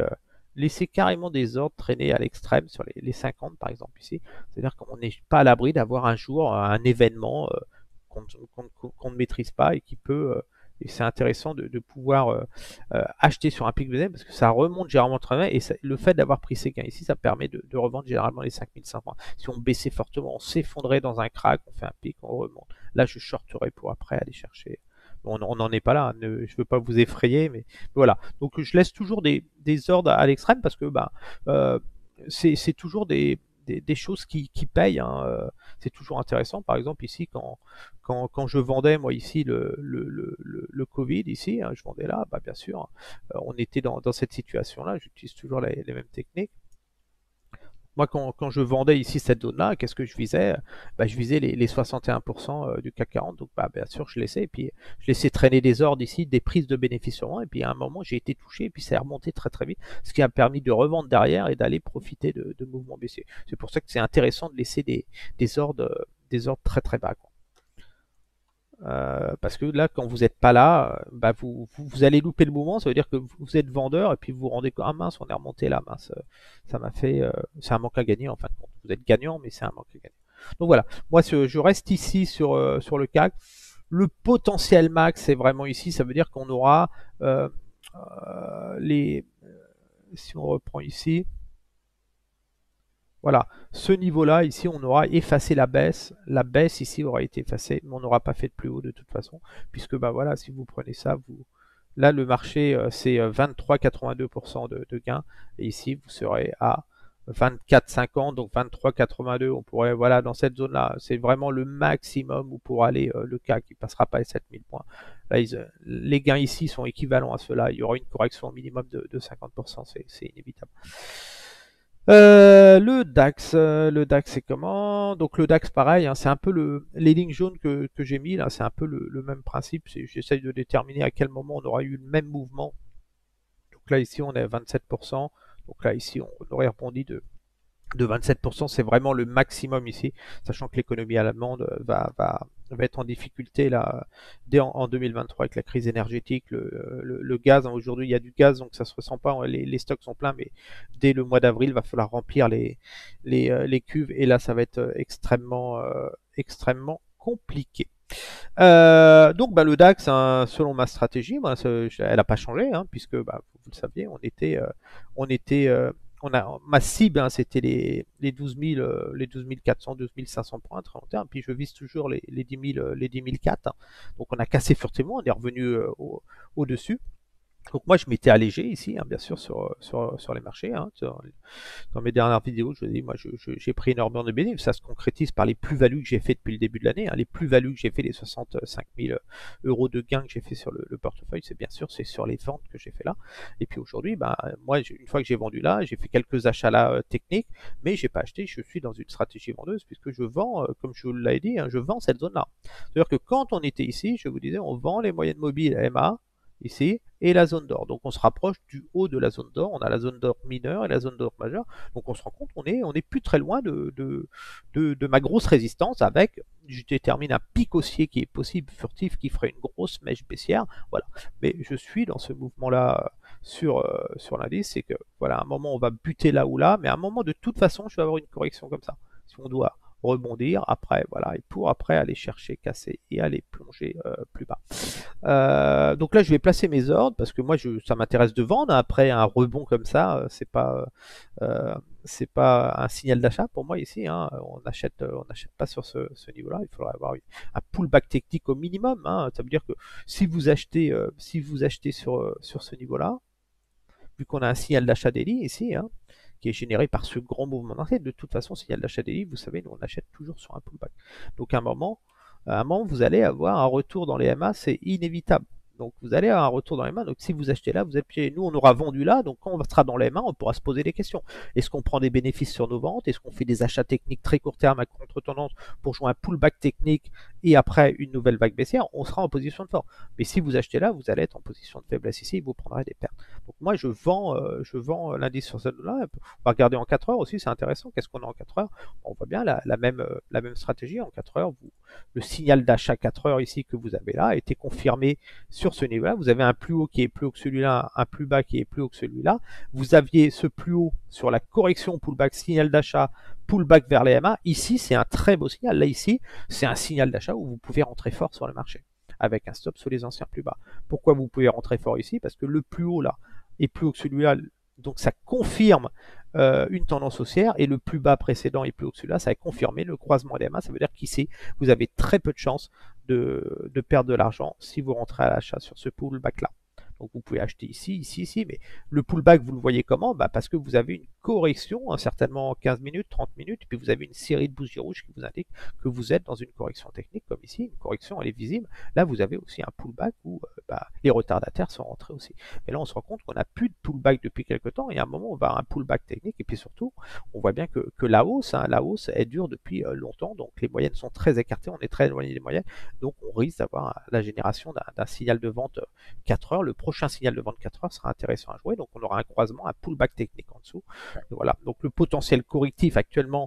laisser carrément des ordres traîner à l'extrême sur les 50 par exemple ici. C'est-à-dire qu'on n'est pas à l'abri d'avoir un jour un événement qu'on ne maîtrise pas et qui peut et c'est intéressant de pouvoir acheter sur un pic de parce que ça remonte généralement très bien et le fait d'avoir pris ces gains ici, ça permet de revendre généralement les 5500. Si on baissait fortement, on s'effondrait dans un crack, on fait un pic, on remonte. Là, je shorterai pour après aller chercher. Bon, on n'en est pas là, hein, je ne veux pas vous effrayer, mais voilà. Donc je laisse toujours des ordres à l'extrême parce que c'est toujours des choses qui payent. Hein, c'est toujours intéressant. Par exemple, ici, quand je vendais, moi, ici, le Covid, ici, hein, je vendais là, bah, bien sûr, on était dans cette situation-là. J'utilise toujours les mêmes techniques. Moi, quand je vendais ici cette zone-là, qu'est-ce que je visais? Bah, je visais les 61% du CAC 40. Donc, bah, bien sûr, je laissais. Et puis, je laissais traîner des ordres ici, des prises de bénéfices sur moi. Et puis, à un moment, j'ai été touché. Et puis, ça est remonté très, très vite. Ce qui a permis de revendre derrière et d'aller profiter de mouvements baissiers. C'est pour ça que c'est intéressant de laisser des ordres très, très bas, quoi. Parce que là, quand vous n'êtes pas là, bah vous allez louper le mouvement. Ça veut dire que vous êtes vendeur et puis vous vous rendez compte, ah mince, on est remonté là, mince, ça m'a fait, c'est un manque à gagner en fin de compte. Vous êtes gagnant, mais c'est un manque à gagner. Donc voilà, moi je reste ici sur le CAC. Le potentiel max, c'est vraiment ici. Ça veut dire qu'on aura si on reprend ici. Voilà, ce niveau-là, ici, on aura effacé la baisse. La baisse ici aura été effacée, mais on n'aura pas fait de plus haut de toute façon, puisque bah voilà, si vous prenez ça, là le marché c'est 23,82% de gain, et ici vous serez à 24,50, donc 23,82. On pourrait, voilà, dans cette zone-là, c'est vraiment le maximum où pour aller le CAC, il passera pas les 7000 points. Là, les gains ici sont équivalents à cela. Il y aura une correction au minimum de 50%, c'est inévitable. Le DAX c'est comment? Donc le DAX pareil, hein, c'est un peu les lignes jaunes que j'ai mis là, c'est un peu le même principe. J'essaye de déterminer à quel moment on aura eu le même mouvement. Donc là ici on est à 27%. Donc là ici on aurait rebondi de 27%, c'est vraiment le maximum ici, sachant que l'économie allemande va être en difficulté là, dès en 2023 avec la crise énergétique, le gaz. Hein, aujourd'hui, il y a du gaz, donc ça se ressent pas, les stocks sont pleins, mais dès le mois d'avril, il va falloir remplir les cuves, et là, ça va être extrêmement compliqué. Donc bah, le DAX, hein, selon ma stratégie, bah, elle n'a pas changé, hein, puisque bah, vous le saviez, on était ma cible, hein, c'était les 12 000, les 12 400, 12 500 points à très long terme. Puis je vise toujours les 10 000, les 10 004. Hein. Donc on a cassé furtivement, on est revenu au-dessus. Donc moi je m'étais allégé ici, hein, bien sûr, sur les marchés. Hein, dans mes dernières vidéos, je vous dis, moi j'ai pris énormément de bénéfices. Ça se concrétise par les plus-values que j'ai fait depuis le début de l'année. Hein, les plus-values que j'ai fait, les 65 000 euros de gains que j'ai fait sur le portefeuille, c'est bien sûr c'est sur les ventes que j'ai fait là. Et puis aujourd'hui, bah, moi une fois que j'ai vendu là, j'ai fait quelques achats là techniques, mais j'ai pas acheté. Je suis dans une stratégie vendeuse puisque je vends, comme je vous l'avais dit, hein, je vends cette zone-là. C'est-à-dire que quand on était ici, je vous disais, on vend les moyennes mobiles MA ici, et la zone d'or. Donc on se rapproche du haut de la zone d'or, on a la zone d'or mineure et la zone d'or majeure, donc on se rend compte qu'on est plus très loin de ma grosse résistance avec, je détermine un pic haussier qui est possible, furtif, qui ferait une grosse mèche baissière, voilà. Mais je suis dans ce mouvement-là sur l'indice, c'est que voilà, à un moment on va buter là ou là, mais à un moment de toute façon je vais avoir une correction comme ça. Si on doit rebondir après, voilà, et pour après aller chercher, casser et aller plonger plus bas. Donc là, je vais placer mes ordres parce que moi, ça m'intéresse de vendre. Après un rebond comme ça, c'est pas un signal d'achat pour moi ici. Hein. On n'achète pas sur ce niveau-là. Il faudra avoir un pullback technique au minimum. Hein. Ça veut dire que si vous achetez sur ce niveau-là, vu qu'on a un signal d'achat daily ici, hein, qui est généré par ce grand mouvement d'entrée, de toute façon, signal d'achat daily, vous savez, nous on achète toujours sur un pullback. Donc à un moment, vous allez avoir un retour dans les MA, c'est inévitable. Donc vous allez avoir un retour dans les MA, donc si vous achetez là, vous êtes piégé. Nous, on aura vendu là, donc quand on sera dans les MA, on pourra se poser des questions. Est-ce qu'on prend des bénéfices sur nos ventes? Est-ce qu'on fait des achats techniques très court terme à contre-tendance pour jouer un pullback technique et après une nouvelle vague baissière, on sera en position de force. Mais si vous achetez là, vous allez être en position de faiblesse ici et vous prendrez des pertes. Donc moi, je vends l'indice sur cette zone-là. On va regarder en 4 heures aussi, c'est intéressant. Qu'est-ce qu'on a en 4 heures? On voit bien la même stratégie en 4 heures. Le signal d'achat 4 heures ici que vous avez là a été confirmé sur ce niveau-là. Vous avez un plus haut qui est plus haut que celui-là, un plus bas qui est plus haut que celui-là. Vous aviez ce plus haut sur la correction pullback, signal d'achat, pullback vers les MA. Ici, c'est un très beau signal. Là, ici, c'est un signal d'achat où vous pouvez rentrer fort sur le marché avec un stop sur les anciens plus bas. Pourquoi vous pouvez rentrer fort ici? Parce que le plus haut là est plus haut que celui-là, donc ça confirme une tendance haussière, et le plus bas précédent est plus haut que celui-là, ça a confirmé le croisement des MA. Ça veut dire qu'ici, vous avez très peu de chances de perdre de l'argent si vous rentrez à l'achat sur ce pullback là. Donc vous pouvez acheter ici, ici, ici, mais le pullback, vous le voyez comment? Parce que vous avez une correction, certainement 15 minutes, 30 minutes, et puis vous avez une série de bougies rouges qui vous indiquent que vous êtes dans une correction technique, comme ici, une correction, elle est visible. Là, vous avez aussi un pullback où les retardataires sont rentrés aussi. Et là, on se rend compte qu'on n'a plus de pullback depuis quelques temps, et à un moment, on va avoir un pullback technique, et puis surtout, on voit bien que la hausse, elle dure depuis longtemps, donc les moyennes sont très écartées, on est très éloigné des moyennes, donc on risque d'avoir la génération d'un signal de vente 4 heures. Le prochain signal de vente 4 heures sera intéressant à jouer, donc on aura un croisement, un pullback technique en dessous. Voilà, donc le potentiel correctif actuellement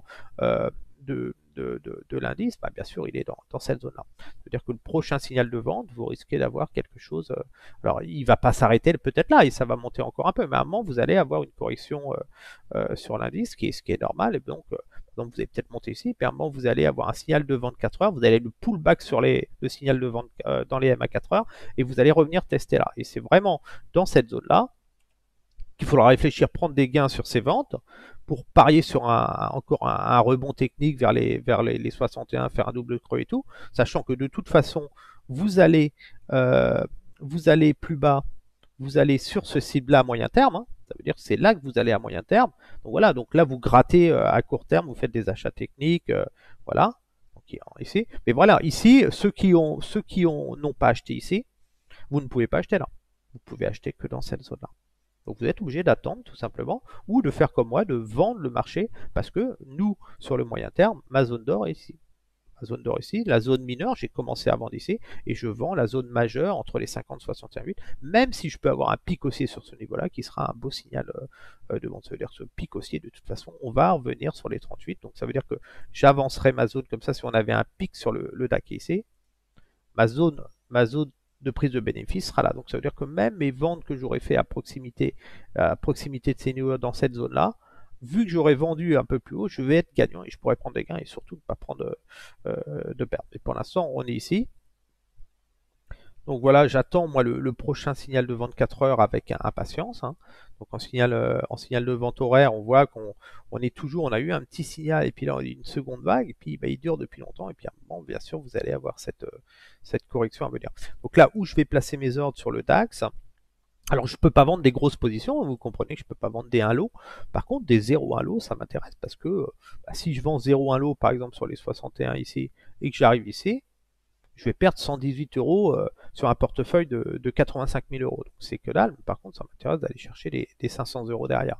de l'indice, bien sûr, il est dans cette zone-là. C'est-à-dire que le prochain signal de vente, vous risquez d'avoir quelque chose. Alors, il ne va pas s'arrêter peut-être là, et ça va monter encore un peu, mais à un moment, vous allez avoir une correction sur l'indice, ce qui est normal, et donc vous allez peut-être monter ici, puis à un moment, vous allez avoir un signal de vente 4 heures, vous allez le pullback sur le signal de vente dans les MA 4 heures, et vous allez revenir tester là. Et c'est vraiment dans cette zone-là qu'il faudra réfléchir, prendre des gains sur ces ventes pour parier sur encore un rebond technique vers les 61, faire un double creux et tout, sachant que de toute façon, vous allez plus bas, vous allez sur ce cible-là à moyen terme, hein. Ça veut dire que c'est là que vous allez à moyen terme. Donc voilà, donc là vous grattez à court terme, vous faites des achats techniques, voilà. Donc, ici. Mais voilà, ici, ceux qui n'ont pas acheté ici, vous ne pouvez pas acheter là. Vous pouvez acheter que dans cette zone-là. Donc vous êtes obligé d'attendre tout simplement, ou de faire comme moi, de vendre le marché, parce que nous, sur le moyen terme, ma zone d'or est ici. Ma zone d'or ici, la zone mineure, j'ai commencé à vendre ici, et je vends la zone majeure entre les 50 et 61,8, même si je peux avoir un pic haussier sur ce niveau-là, qui sera un beau signal de vente. Ça veut dire que ce pic haussier, de toute façon, on va revenir sur les 38, donc ça veut dire que j'avancerai ma zone comme ça. Si on avait un pic sur le DAC ici, ma zone de prise de bénéfice sera là. Donc ça veut dire que même mes ventes que j'aurais fait à proximité de ces niveaux dans cette zone-là, vu que j'aurais vendu un peu plus haut, je vais être gagnant et je pourrais prendre des gains et surtout ne pas prendre de pertes. Et pour l'instant, on est ici. Donc voilà, j'attends moi le prochain signal de vente 4 heures avec impatience, hein. Donc en signal de vente horaire, on voit qu'on est toujours, on a eu un petit signal, et puis là on a eu une seconde vague, et puis il dure depuis longtemps, et puis à un moment, bien sûr, vous allez avoir cette correction à venir. Donc là où je vais placer mes ordres sur le DAX, alors je ne peux pas vendre des grosses positions, vous comprenez que je ne peux pas vendre des 1 lot. Par contre, des 0,1 lot, ça m'intéresse, parce que si je vends 0,1 lot, par exemple sur les 61 ici, et que j'arrive ici, je vais perdre 118 euros sur un portefeuille de 85 000 euros. Donc c'est que dalle, mais par contre, ça m'intéresse d'aller chercher des 500 euros derrière.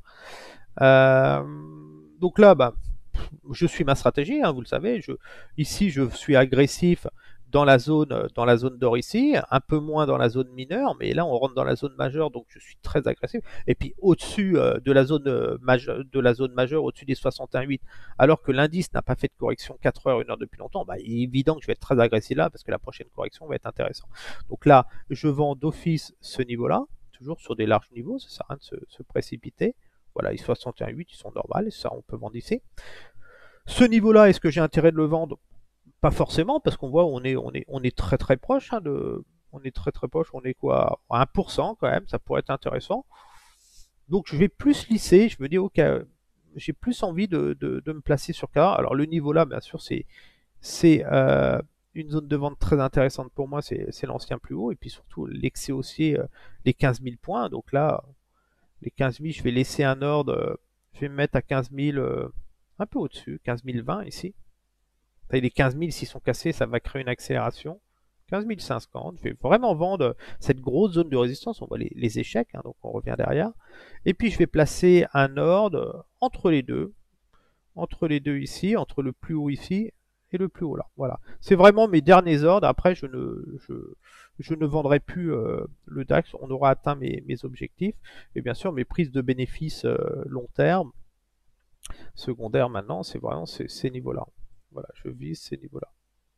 Donc là, je suis ma stratégie, hein, vous le savez. Ici, je suis agressif dans la zone d'or ici, un peu moins dans la zone mineure, mais là on rentre dans la zone majeure, donc je suis très agressif. Et puis au-dessus de la zone majeure, au-dessus des 61,8, alors que l'indice n'a pas fait de correction 4 heures, 1 heure depuis longtemps, il est évident que je vais être très agressif là, parce que la prochaine correction va être intéressante. Donc là, je vends d'office ce niveau-là, toujours sur des larges niveaux, ça sert à rien de se précipiter. Voilà, les 61,8, ils sont normales, ça on peut vendre ici. Ce niveau-là, est-ce que j'ai intérêt de le vendre? Pas forcément, parce qu'on voit on est très très proche, hein, on est très très proche, on est quoi, à 1% quand même, ça pourrait être intéressant. Donc je vais plus lisser, je me dis ok, j'ai plus envie de me placer sur K. Alors le niveau là, bien sûr, c'est une zone de vente très intéressante pour moi, c'est l'ancien plus haut, et puis surtout l'excès haussier, les 15 000 points. Donc là, les 15 000, je vais laisser un ordre, je vais me mettre à 15 000, un peu au-dessus, 15 020 ici. Les 15 000, s'ils sont cassés, ça va créer une accélération. 15 050, je vais vraiment vendre cette grosse zone de résistance. On voit les échecs, hein, donc on revient derrière. Et puis je vais placer un ordre entre les deux ici, entre le plus haut ici et le plus haut là. Voilà. C'est vraiment mes derniers ordres. Après, je ne vendrai plus le DAX. On aura atteint mes objectifs. Et bien sûr, mes prises de bénéfices long terme, secondaire maintenant, c'est vraiment ces niveaux-là. Voilà, je vise ces niveaux-là.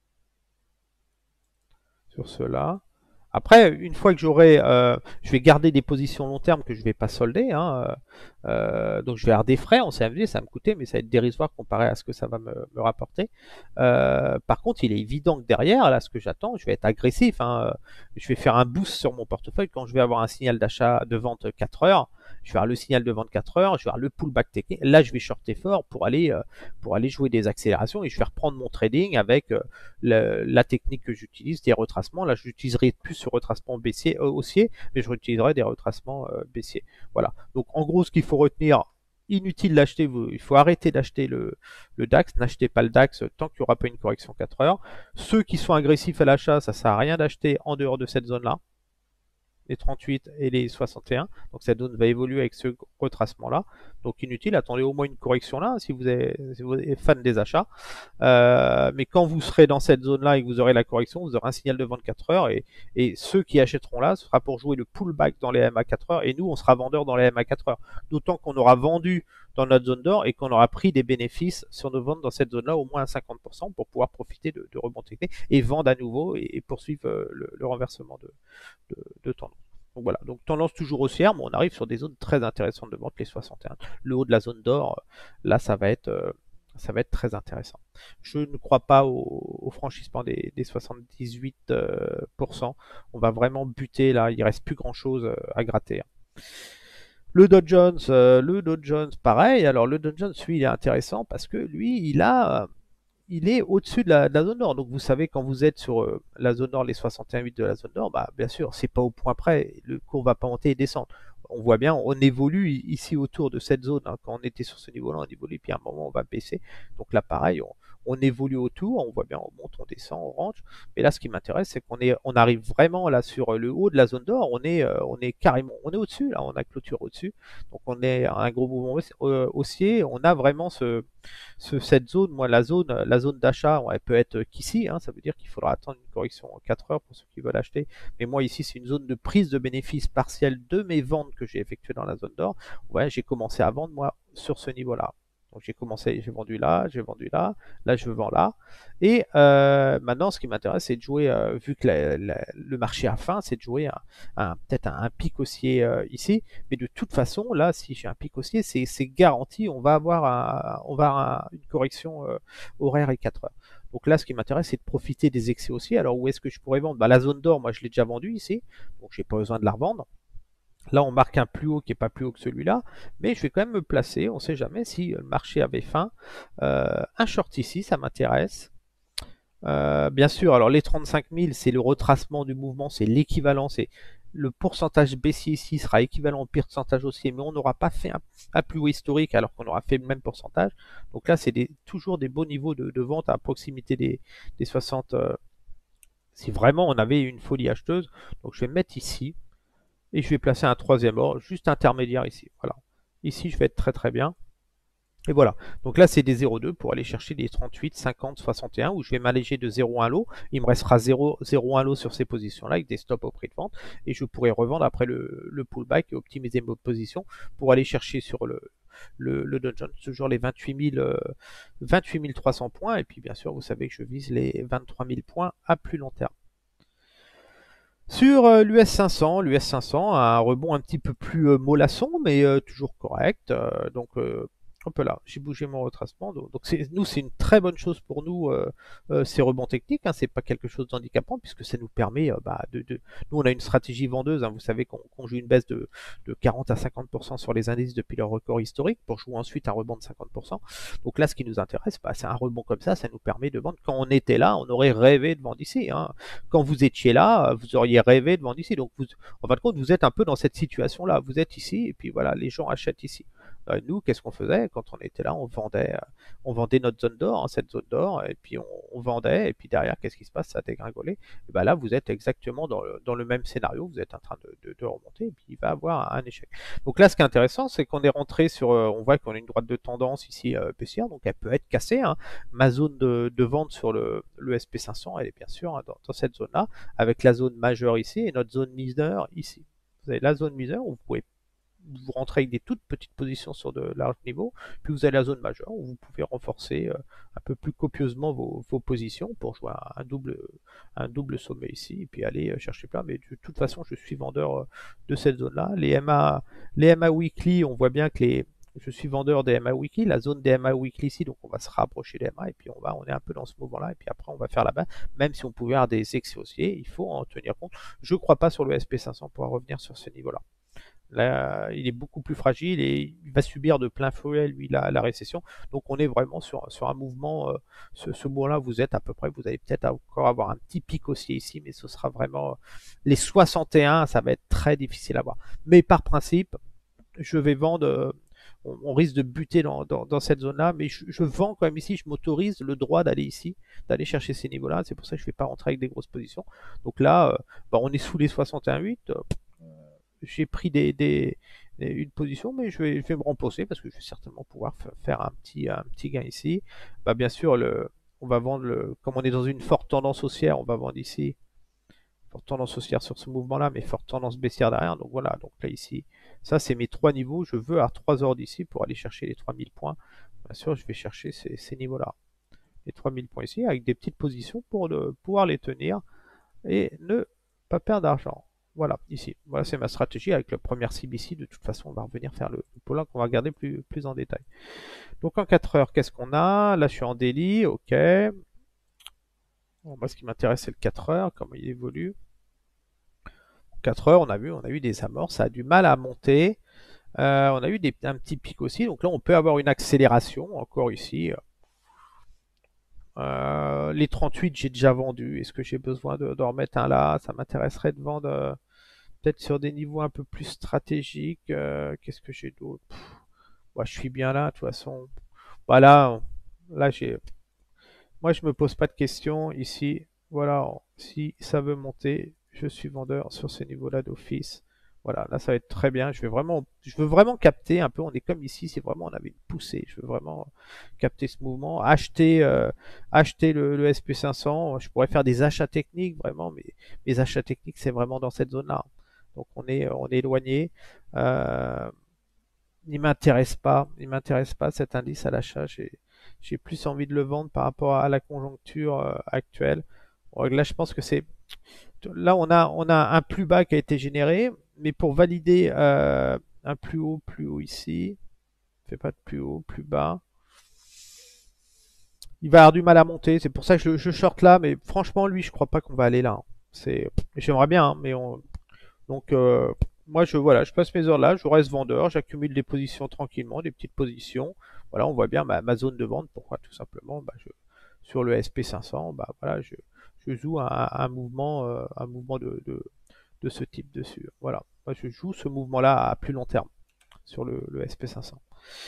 Sur cela. Après, une fois que j'aurai, je vais garder des positions long terme que je vais pas solder, hein, donc je vais avoir des frais en CFD, ça va me coûter, mais ça va être dérisoire comparé à ce que ça va me rapporter. Par contre, il est évident que derrière, là, ce que j'attends, je vais être agressif, hein, je vais faire un boost sur mon portefeuille quand je vais avoir un signal d'achat de vente 4 heures. Je vais avoir le signal de vente 4 heures, je vais avoir le pullback technique. Là, je vais shorter fort pour aller jouer des accélérations et je vais reprendre mon trading avec la technique que j'utilise, des retracements. Là, j'utiliserai plus sur retracement baissier, haussier, mais je utiliserai des retracements baissiers. Voilà. Donc, en gros, ce qu'il faut retenir, inutile d'acheter, il faut arrêter d'acheter le DAX, n'achetez pas le DAX tant qu'il n'y aura pas une correction 4 heures. Ceux qui sont agressifs à l'achat, ça ne sert à rien d'acheter en dehors de cette zone-là, les 38 et les 61. Donc cette zone va évoluer avec ce retracement-là. Donc inutile, attendez au moins une correction là si vous êtes fan des achats. Mais quand vous serez dans cette zone-là et que vous aurez la correction, vous aurez un signal de 24 heures et ceux qui achèteront là, ce sera pour jouer le pullback dans les MA 4 heures et nous, on sera vendeurs dans les MA 4 heures. D'autant qu'on aura vendu dans notre zone d'or et qu'on aura pris des bénéfices sur nos ventes dans cette zone-là, au moins à 50% pour pouvoir profiter de rebonds techniques et vendre à nouveau et poursuivre le renversement de tendance. Donc voilà, donc tendance toujours haussière, mais on arrive sur des zones très intéressantes de vente, les 61. Le haut de la zone d'or, là, ça va être très intéressant. Je ne crois pas au franchissement des 78%. On va vraiment buter là, il reste plus grand chose à gratter. Le Dow Jones, pareil. Alors le Dow Jones, lui, il est intéressant parce que lui, il est au-dessus de la zone nord. Donc vous savez, quand vous êtes sur la zone nord, les 61,8 de la zone nord, bah, bien sûr, c'est pas au point près. Le cours va pas monter et descendre. On voit bien, on évolue ici autour de cette zone. Hein. Quand on était sur ce niveau-là, on évolue, puis à un moment, on va baisser. Donc là, pareil, on évolue autour. On voit bien, on monte, on descend, on range. Mais là, ce qui m'intéresse, c'est on arrive vraiment là sur le haut de la zone d'or. On est carrément, on est au-dessus. Là, on a clôture au-dessus. Donc on est un gros mouvement haussier. On a vraiment cette zone, moi, la zone d'achat, elle peut être qu'ici, hein, ça veut dire qu'il faudra attendre une correction en 4 heures pour ceux qui veulent acheter. Mais moi, ici, c'est une zone de prise de bénéfices partiels de mes ventes que j'ai effectuées dans la zone d'or. Ouais, j'ai commencé à vendre, moi, sur ce niveau-là. Donc j'ai vendu là, là je vends là. Et maintenant, ce qui m'intéresse, c'est de jouer, vu que le marché a faim, c'est de jouer peut-être un pic haussier ici. Mais de toute façon, là, si j'ai un pic haussier, c'est garanti, on va avoir une correction horaire et 4 heures. Donc là, ce qui m'intéresse, c'est de profiter des excès haussiers. Alors où est-ce que je pourrais vendre? Bah, la zone d'or, moi, je l'ai déjà vendue ici, donc j'ai pas besoin de la revendre. Là, on marque un plus haut qui n'est pas plus haut que celui-là, mais je vais quand même me placer, on ne sait jamais si le marché avait faim. Un short ici, ça m'intéresse. Bien sûr, alors les 35 000, c'est le retracement du mouvement, c'est l'équivalent, c'est le pourcentage baissier ici sera équivalent au pourcentage haussier, mais on n'aura pas fait un plus haut historique alors qu'on aura fait le même pourcentage. Donc là, c'est toujours des beaux niveaux de vente à proximité des 60. Si vraiment on avait une folie acheteuse, donc je vais me mettre ici. Et je vais placer un troisième ordre, juste intermédiaire ici. Voilà. Ici, je vais être très très bien. Et voilà. Donc là, c'est des 0,2 pour aller chercher des 38, 50, 61, où je vais m'alléger de 0,1 lot. Il me restera 0,1 lot sur ces positions-là, avec des stops au prix de vente. Et je pourrai revendre après le pullback et optimiser mes positions pour aller chercher sur le Dow Jones, toujours les 28 300 points. Et puis, bien sûr, vous savez que je vise les 23 000 points à plus long terme. Sur l'US 500, a un rebond un petit peu plus mollasson, mais toujours correct. Donc hop là, j'ai bougé mon retracement. Donc nous, c'est une très bonne chose pour nous, ces rebonds techniques. Hein, c'est pas quelque chose d'handicapant puisque ça nous permet, nous on a une stratégie vendeuse. Hein, vous savez qu'on joue une baisse de 40 à 50% sur les indices depuis leur record historique pour jouer ensuite un rebond de 50%. Donc là, ce qui nous intéresse, c'est un rebond comme ça nous permet de vendre. Quand on était là, on aurait rêvé de vendre ici. Hein. Quand vous étiez là, vous auriez rêvé de vendre ici. Donc en fin de compte, vous êtes un peu dans cette situation-là. Vous êtes ici et puis voilà, les gens achètent ici. Nous, qu'est-ce qu'on faisait quand on était là? On vendait notre zone d'or, hein, cette zone d'or, et puis on vendait, et puis derrière, qu'est-ce qui se passe? Ça a dégringolé. Et ben là, vous êtes exactement dans le même scénario, vous êtes en train de remonter, et puis il va avoir un échec. Donc là, ce qui est intéressant, c'est qu'on est rentré sur, on voit qu'on a une droite de tendance ici baissière, donc elle peut être cassée, hein. Ma zone de vente sur le SP500, elle est bien sûr, hein, dans cette zone-là, avec la zone majeure ici et notre zone mineure ici. Vous avez la zone mineure où vous pouvez vous rentrez avec des toutes petites positions sur de larges niveaux, puis vous avez la zone majeure où vous pouvez renforcer un peu plus copieusement vos positions pour jouer un double sommet ici, et puis aller chercher plein. Mais de toute façon, je suis vendeur de cette zone-là. Les MA Weekly, on voit bien que je suis vendeur des MA Weekly, la zone des MA Weekly ici, donc on va se rapprocher des MA, et puis on est un peu dans ce mouvement-là, et puis après on va faire là-bas, même si on pouvait avoir des excès haussiers, il faut en tenir compte. Je ne crois pas sur le SP500 pour revenir sur ce niveau-là. Là, il est beaucoup plus fragile et il va subir de plein fouet, lui, la récession. Donc, on est vraiment sur un mouvement. Ce mouvement-là, vous êtes à peu près, vous allez peut-être encore avoir un petit pic haussier ici, mais ce sera vraiment les 61, ça va être très difficile à voir. Mais par principe, je vais vendre. On risque de buter dans cette zone-là, mais je vends quand même ici. Je m'autorise le droit d'aller ici, d'aller chercher ces niveaux-là. C'est pour ça que je ne vais pas rentrer avec des grosses positions. Donc là, on est sous les 61,8. J'ai pris une position, mais je vais me reposer parce que je vais certainement pouvoir faire un petit gain ici. Bah, bien sûr, on va vendre, comme on est dans une forte tendance haussière, on va vendre ici, forte tendance haussière sur ce mouvement-là, mais forte tendance baissière derrière. Donc voilà, donc là ici, ça c'est mes trois niveaux. Je veux à 3 ordres ici pour aller chercher les 3000 points. Bien sûr, je vais chercher ces niveaux-là, les 3000 points ici, avec des petites positions pour pouvoir les tenir et ne pas perdre d'argent. Voilà, ici. Voilà, c'est ma stratégie avec le premier CBC. De toute façon, on va revenir faire le pôle qu'on va regarder plus en détail. Donc en 4 heures, qu'est-ce qu'on a? Là, je suis en daily, ok. Bon, moi, ce qui m'intéresse, c'est le 4 heures, comment il évolue. 4 heures, on a eu des amorces, ça a du mal à monter. On a eu un petit pic aussi, donc là, on peut avoir une accélération, encore ici. Les 38, j'ai déjà vendu. Est-ce que j'ai besoin de remettre un là? Ça m'intéresserait de vendre peut-être sur des niveaux un peu plus stratégiques. Qu'est-ce que j'ai d'autre? Ouais, je suis bien là, de toute façon. Voilà, là, moi, je me pose pas de questions ici. Voilà, si ça veut monter, je suis vendeur sur ces niveaux-là d'office. Voilà, là, ça va être très bien. Je veux vraiment capter un peu. On est comme ici, c'est vraiment, on avait une poussée. Je veux vraiment capter ce mouvement, acheter le SP500. Je pourrais faire des achats techniques, vraiment, mais mes achats techniques, c'est vraiment dans cette zone-là. Donc, on est éloigné. Euh, il m'intéresse pas cet indice à l'achat. J'ai plus envie de le vendre par rapport à la conjoncture actuelle. Bon, là, je pense que là, on a un plus bas qui a été généré, mais pour valider un plus haut ici, fait pas de plus haut, plus bas. Il va avoir du mal à monter, c'est pour ça que je short là, mais franchement, lui, je crois pas qu'on va aller là, hein. J'aimerais bien, hein, donc, moi, voilà, je passe mes heures là, je reste vendeur, j'accumule des positions tranquillement, des petites positions. Voilà, on voit bien ma zone de vente. Pourquoi? Tout simplement, sur le SP500, voilà, je joue un mouvement de ce type dessus. Voilà, moi, je joue ce mouvement-là à plus long terme sur le SP500.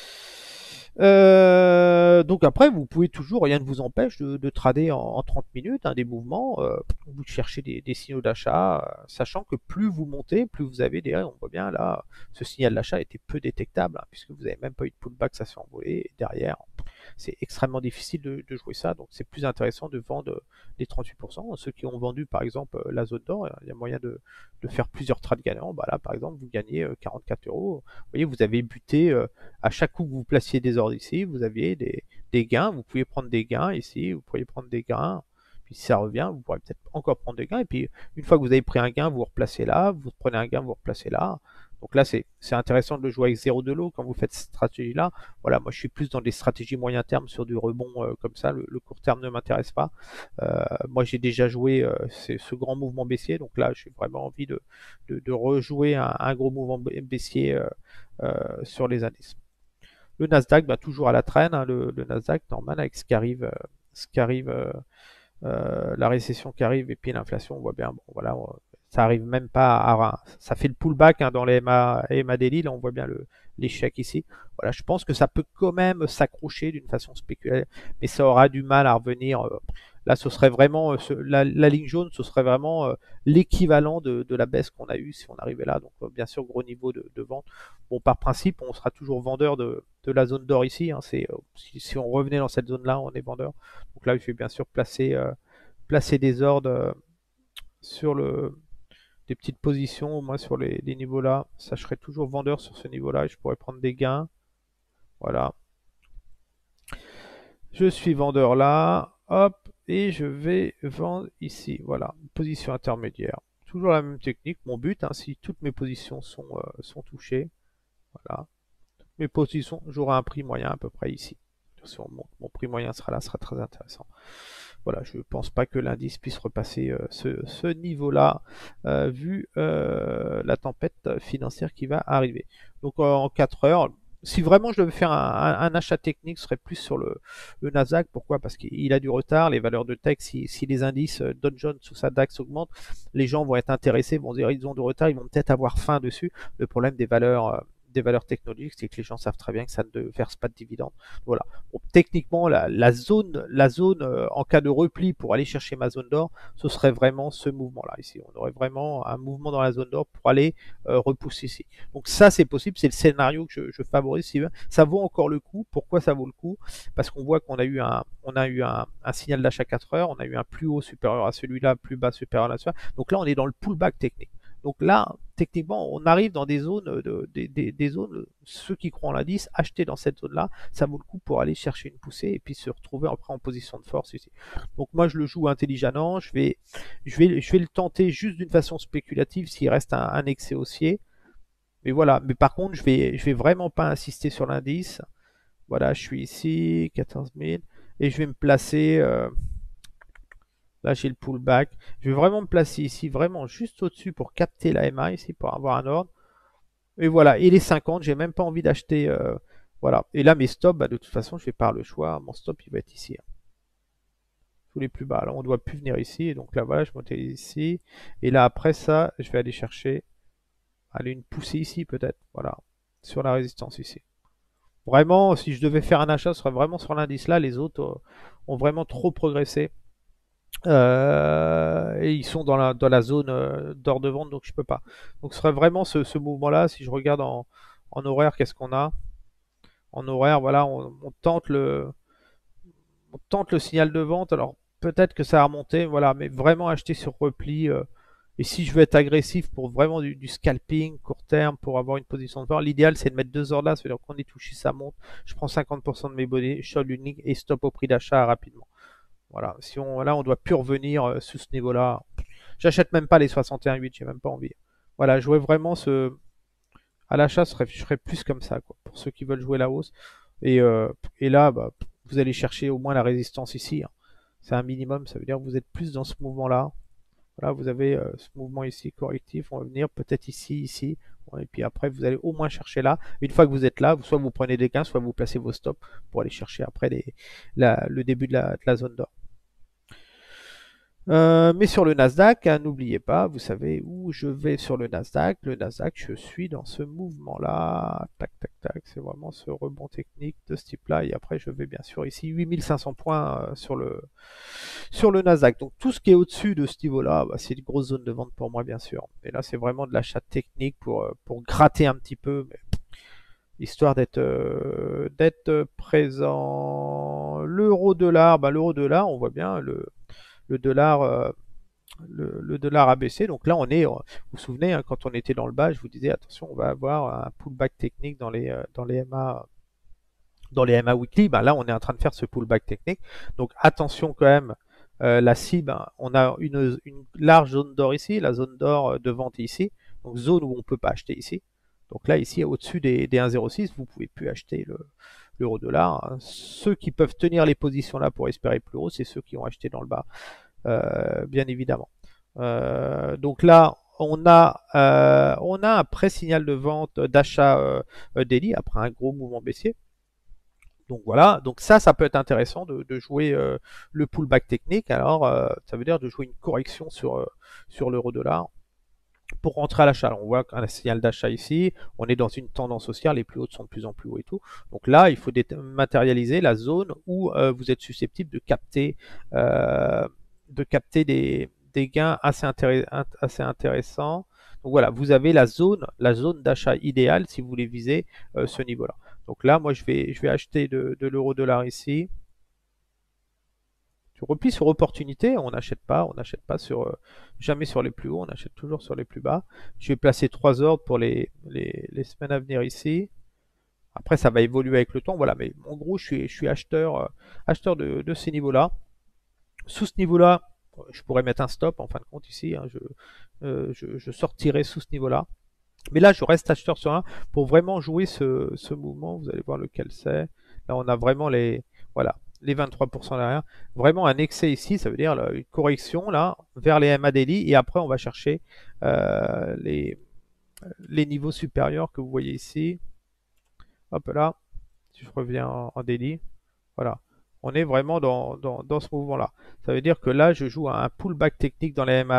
Donc après, vous pouvez toujours, rien ne vous empêche de trader en 30 minutes, hein, des mouvements, vous cherchez des signaux d'achat, sachant que plus vous montez, plus vous avez des... On voit bien là, ce signal d'achat était peu détectable, hein, puisque vous n'avez même pas eu de pullback, ça s'est envolé, et derrière, c'est extrêmement difficile de jouer ça, donc c'est plus intéressant de vendre les 38%. Ceux qui ont vendu par exemple la zone d'or, il y a moyen de faire plusieurs trades gagnants. Bah là par exemple, vous gagnez 44 euros. Vous voyez, vous avez buté à chaque coup que vous placiez des ordres ici, vous aviez des gains, vous pouvez prendre des gains ici, vous pourriez prendre des gains, puis si ça revient, vous pourrez peut-être encore prendre des gains, et puis une fois que vous avez pris un gain, vous replacez là, vous prenez un gain, vous replacez là. Donc là, c'est intéressant de le jouer avec 0 de lot quand vous faites cette stratégie-là. Voilà, moi je suis plus dans des stratégies moyen terme sur du rebond comme ça, le court terme ne m'intéresse pas. Moi j'ai déjà joué ce grand mouvement baissier, donc là j'ai vraiment envie de rejouer un gros mouvement baissier sur les indices. Le Nasdaq, toujours à la traîne, hein, le Nasdaq, normal, avec ce qui arrive la récession qui arrive et puis l'inflation, on voit bien, bon voilà, ça arrive même pas ça fait le pullback hein, dans les EMA Daily, là on voit bien l'échec ici. Voilà, je pense que ça peut quand même s'accrocher d'une façon spéculative, mais ça aura du mal à revenir. Là, ce serait vraiment la ligne jaune, ce serait vraiment l'équivalent de la baisse qu'on a eue si on arrivait là. Donc, bien sûr, gros niveau de vente. Bon, par principe, on sera toujours vendeur de la zone d'or ici. Hein. Si on revenait dans cette zone-là, on est vendeur. Donc là, je vais bien sûr placer des ordres sur des petites positions, au moins sur les niveaux là. Ça, je serais toujours vendeur sur ce niveau-là et je pourrais prendre des gains. Voilà. Je suis vendeur là. Hop. Et je vais vendre ici. Voilà. Position intermédiaire. Toujours la même technique. Mon but, hein, si toutes mes positions sont touchées, voilà. Mes positions, j'aurai un prix moyen à peu près ici. Mon prix moyen sera là, sera très intéressant. Voilà, je ne pense pas que l'indice puisse repasser ce niveau-là, vu la tempête financière qui va arriver. Donc en 4 heures, si vraiment je devais faire un achat technique, ce serait plus sur le Nasdaq. Pourquoi? Parce qu'il a du retard, les valeurs de tech, si les indices Dow Jones ou sa DAX augmentent, les gens vont être intéressés, vont dire ils ont du retard, ils vont peut-être avoir faim dessus. Le problème des valeurs technologiques, c'est que les gens savent très bien que ça ne verse pas de dividendes. Voilà. Bon, techniquement, la zone en cas de repli pour aller chercher ma zone d'or, ce serait vraiment ce mouvement-là ici. On aurait vraiment un mouvement dans la zone d'or pour aller repousser ici. Donc ça, c'est possible. C'est le scénario que je favorise. Si ça vaut encore le coup. Pourquoi ça vaut le coup? Parce qu'on voit qu'on a eu un signal d'achat 4 heures. On a eu un plus haut supérieur à celui-là, plus bas supérieur à celui-là. Donc là, on est dans le pullback technique. Donc là, techniquement, on arrive dans des zones, des zones, ceux qui croient en l'indice, acheter dans cette zone-là, ça vaut le coup pour aller chercher une poussée et puis se retrouver après en position de force ici. Donc moi, je le joue intelligemment, je vais le tenter juste d'une façon spéculative s'il reste un excès haussier. Mais voilà, mais par contre, je vais vraiment pas insister sur l'indice. Voilà, je suis ici, 14 000, et je vais me placer... là, j'ai le pullback. Je vais vraiment me placer ici, vraiment juste au-dessus pour capter la MA ici, pour avoir un ordre. Et voilà, et les 50, j'ai même pas envie d'acheter. Voilà. Et là, mes stops, bah, de toute façon, je vais par le choix. Mon stop, il va être ici. Hein. Tous les plus bas. Alors, on ne doit plus venir ici. Et donc là, voilà, je monte ici. Et là, après ça, je vais aller chercher. Aller une poussée ici, peut-être. Voilà. Sur la résistance ici. Vraiment, si je devais faire un achat, ce serait vraiment sur l'indice là. Les autres ont vraiment trop progressé. Et ils sont dans la zone d'or de vente, donc je peux pas. Donc ce serait vraiment ce mouvement-là. Si je regarde en horaire, qu'est-ce qu'on a? En horaire, voilà, on tente le signal de vente. Alors peut-être que ça a remonté, voilà, mais vraiment acheter sur repli. Et si je veux être agressif pour vraiment du scalping court terme, pour avoir une position de vente, l'idéal c'est de mettre 2 heures là, c'est-à-dire qu'on est touché, ça monte. Je prends 50% de mes bonnets, je solde unique et stop au prix d'achat rapidement. Voilà, si là on doit plus revenir sous ce niveau-là. J'achète même pas les 61,8, j'ai même pas envie. Voilà, jouer vraiment à l'achat, je serais plus comme ça, quoi, pour ceux qui veulent jouer la hausse. Et là, bah, vous allez chercher au moins la résistance ici. Hein. C'est un minimum, ça veut dire que vous êtes plus dans ce mouvement-là. Voilà, vous avez ce mouvement ici correctif, on va venir peut-être ici, ici. Et puis après, vous allez au moins chercher là. Une fois que vous êtes là, soit vous prenez des gains, soit vous placez vos stops pour aller chercher après le début de la zone d'or. Mais sur le Nasdaq, hein, n'oubliez pas, vous savez où je vais sur le Nasdaq. Le Nasdaq, je suis dans ce mouvement-là. Tac, tac, tac. C'est vraiment ce rebond technique de ce type-là. Et après, je vais bien sûr ici 8500 points sur le Nasdaq. Donc tout ce qui est au-dessus de ce niveau-là, bah, c'est une grosse zone de vente pour moi, bien sûr. Et là, c'est vraiment de l'achat technique pour gratter un petit peu. Mais histoire d'être présent. L'euro-dollar, bah, l'euro-dollar, on voit bien le dollar, le dollar a baissé. Donc là, vous vous souvenez, hein, quand on était dans le bas, je vous disais attention, on va avoir un pullback technique dans les MA. Dans les MA weekly, ben là on est en train de faire ce pullback technique. Donc attention quand même, la cible, hein, on a une large zone d'or ici, la zone d'or de vente ici. Donc zone où on ne peut pas acheter ici. Donc là ici au-dessus des 1,06, vous ne pouvez plus acheter l'euro-dollar. Hein. Ceux qui peuvent tenir les positions là pour espérer plus haut, c'est ceux qui ont acheté dans le bas. Bien évidemment. Donc là, on a un pré-signal de vente d'achat daily après un gros mouvement baissier. Donc voilà, donc ça peut être intéressant de jouer le pullback technique. Alors, ça veut dire de jouer une correction sur l'euro-dollar. pour rentrer à l'achat. On voit un signal d'achat ici, on est dans une tendance haussière, les plus hautes sont de plus en plus haut et tout. Donc là, il faut matérialiser la zone où vous êtes susceptible de capter des gains assez intéressants. Donc voilà, vous avez la zone d'achat idéale si vous voulez viser ce niveau-là. Donc là, moi, je vais acheter de l'euro-dollar ici. Tu replies sur opportunité, on n'achète pas jamais sur les plus hauts, on achète toujours sur les plus bas. Je vais placer 3 ordres pour les semaines à venir ici. Après, ça va évoluer avec le temps, voilà. Mais en gros, je suis acheteur de ces niveaux-là. Sous ce niveau-là, je pourrais mettre un stop en fin de compte ici. Hein, je sortirai sous ce niveau-là. Mais là, je reste acheteur sur un pour vraiment jouer ce mouvement. Vous allez voir lequel c'est. Là, on a vraiment voilà, les 23% derrière. Vraiment un excès ici, ça veut dire là, une correction là vers les MA daily et après on va chercher euh, les, les niveaux supérieurs que vous voyez ici. Hop là, si je reviens en daily, voilà. On est vraiment dans ce mouvement-là. Ça veut dire que là, je joue à un pullback technique dans les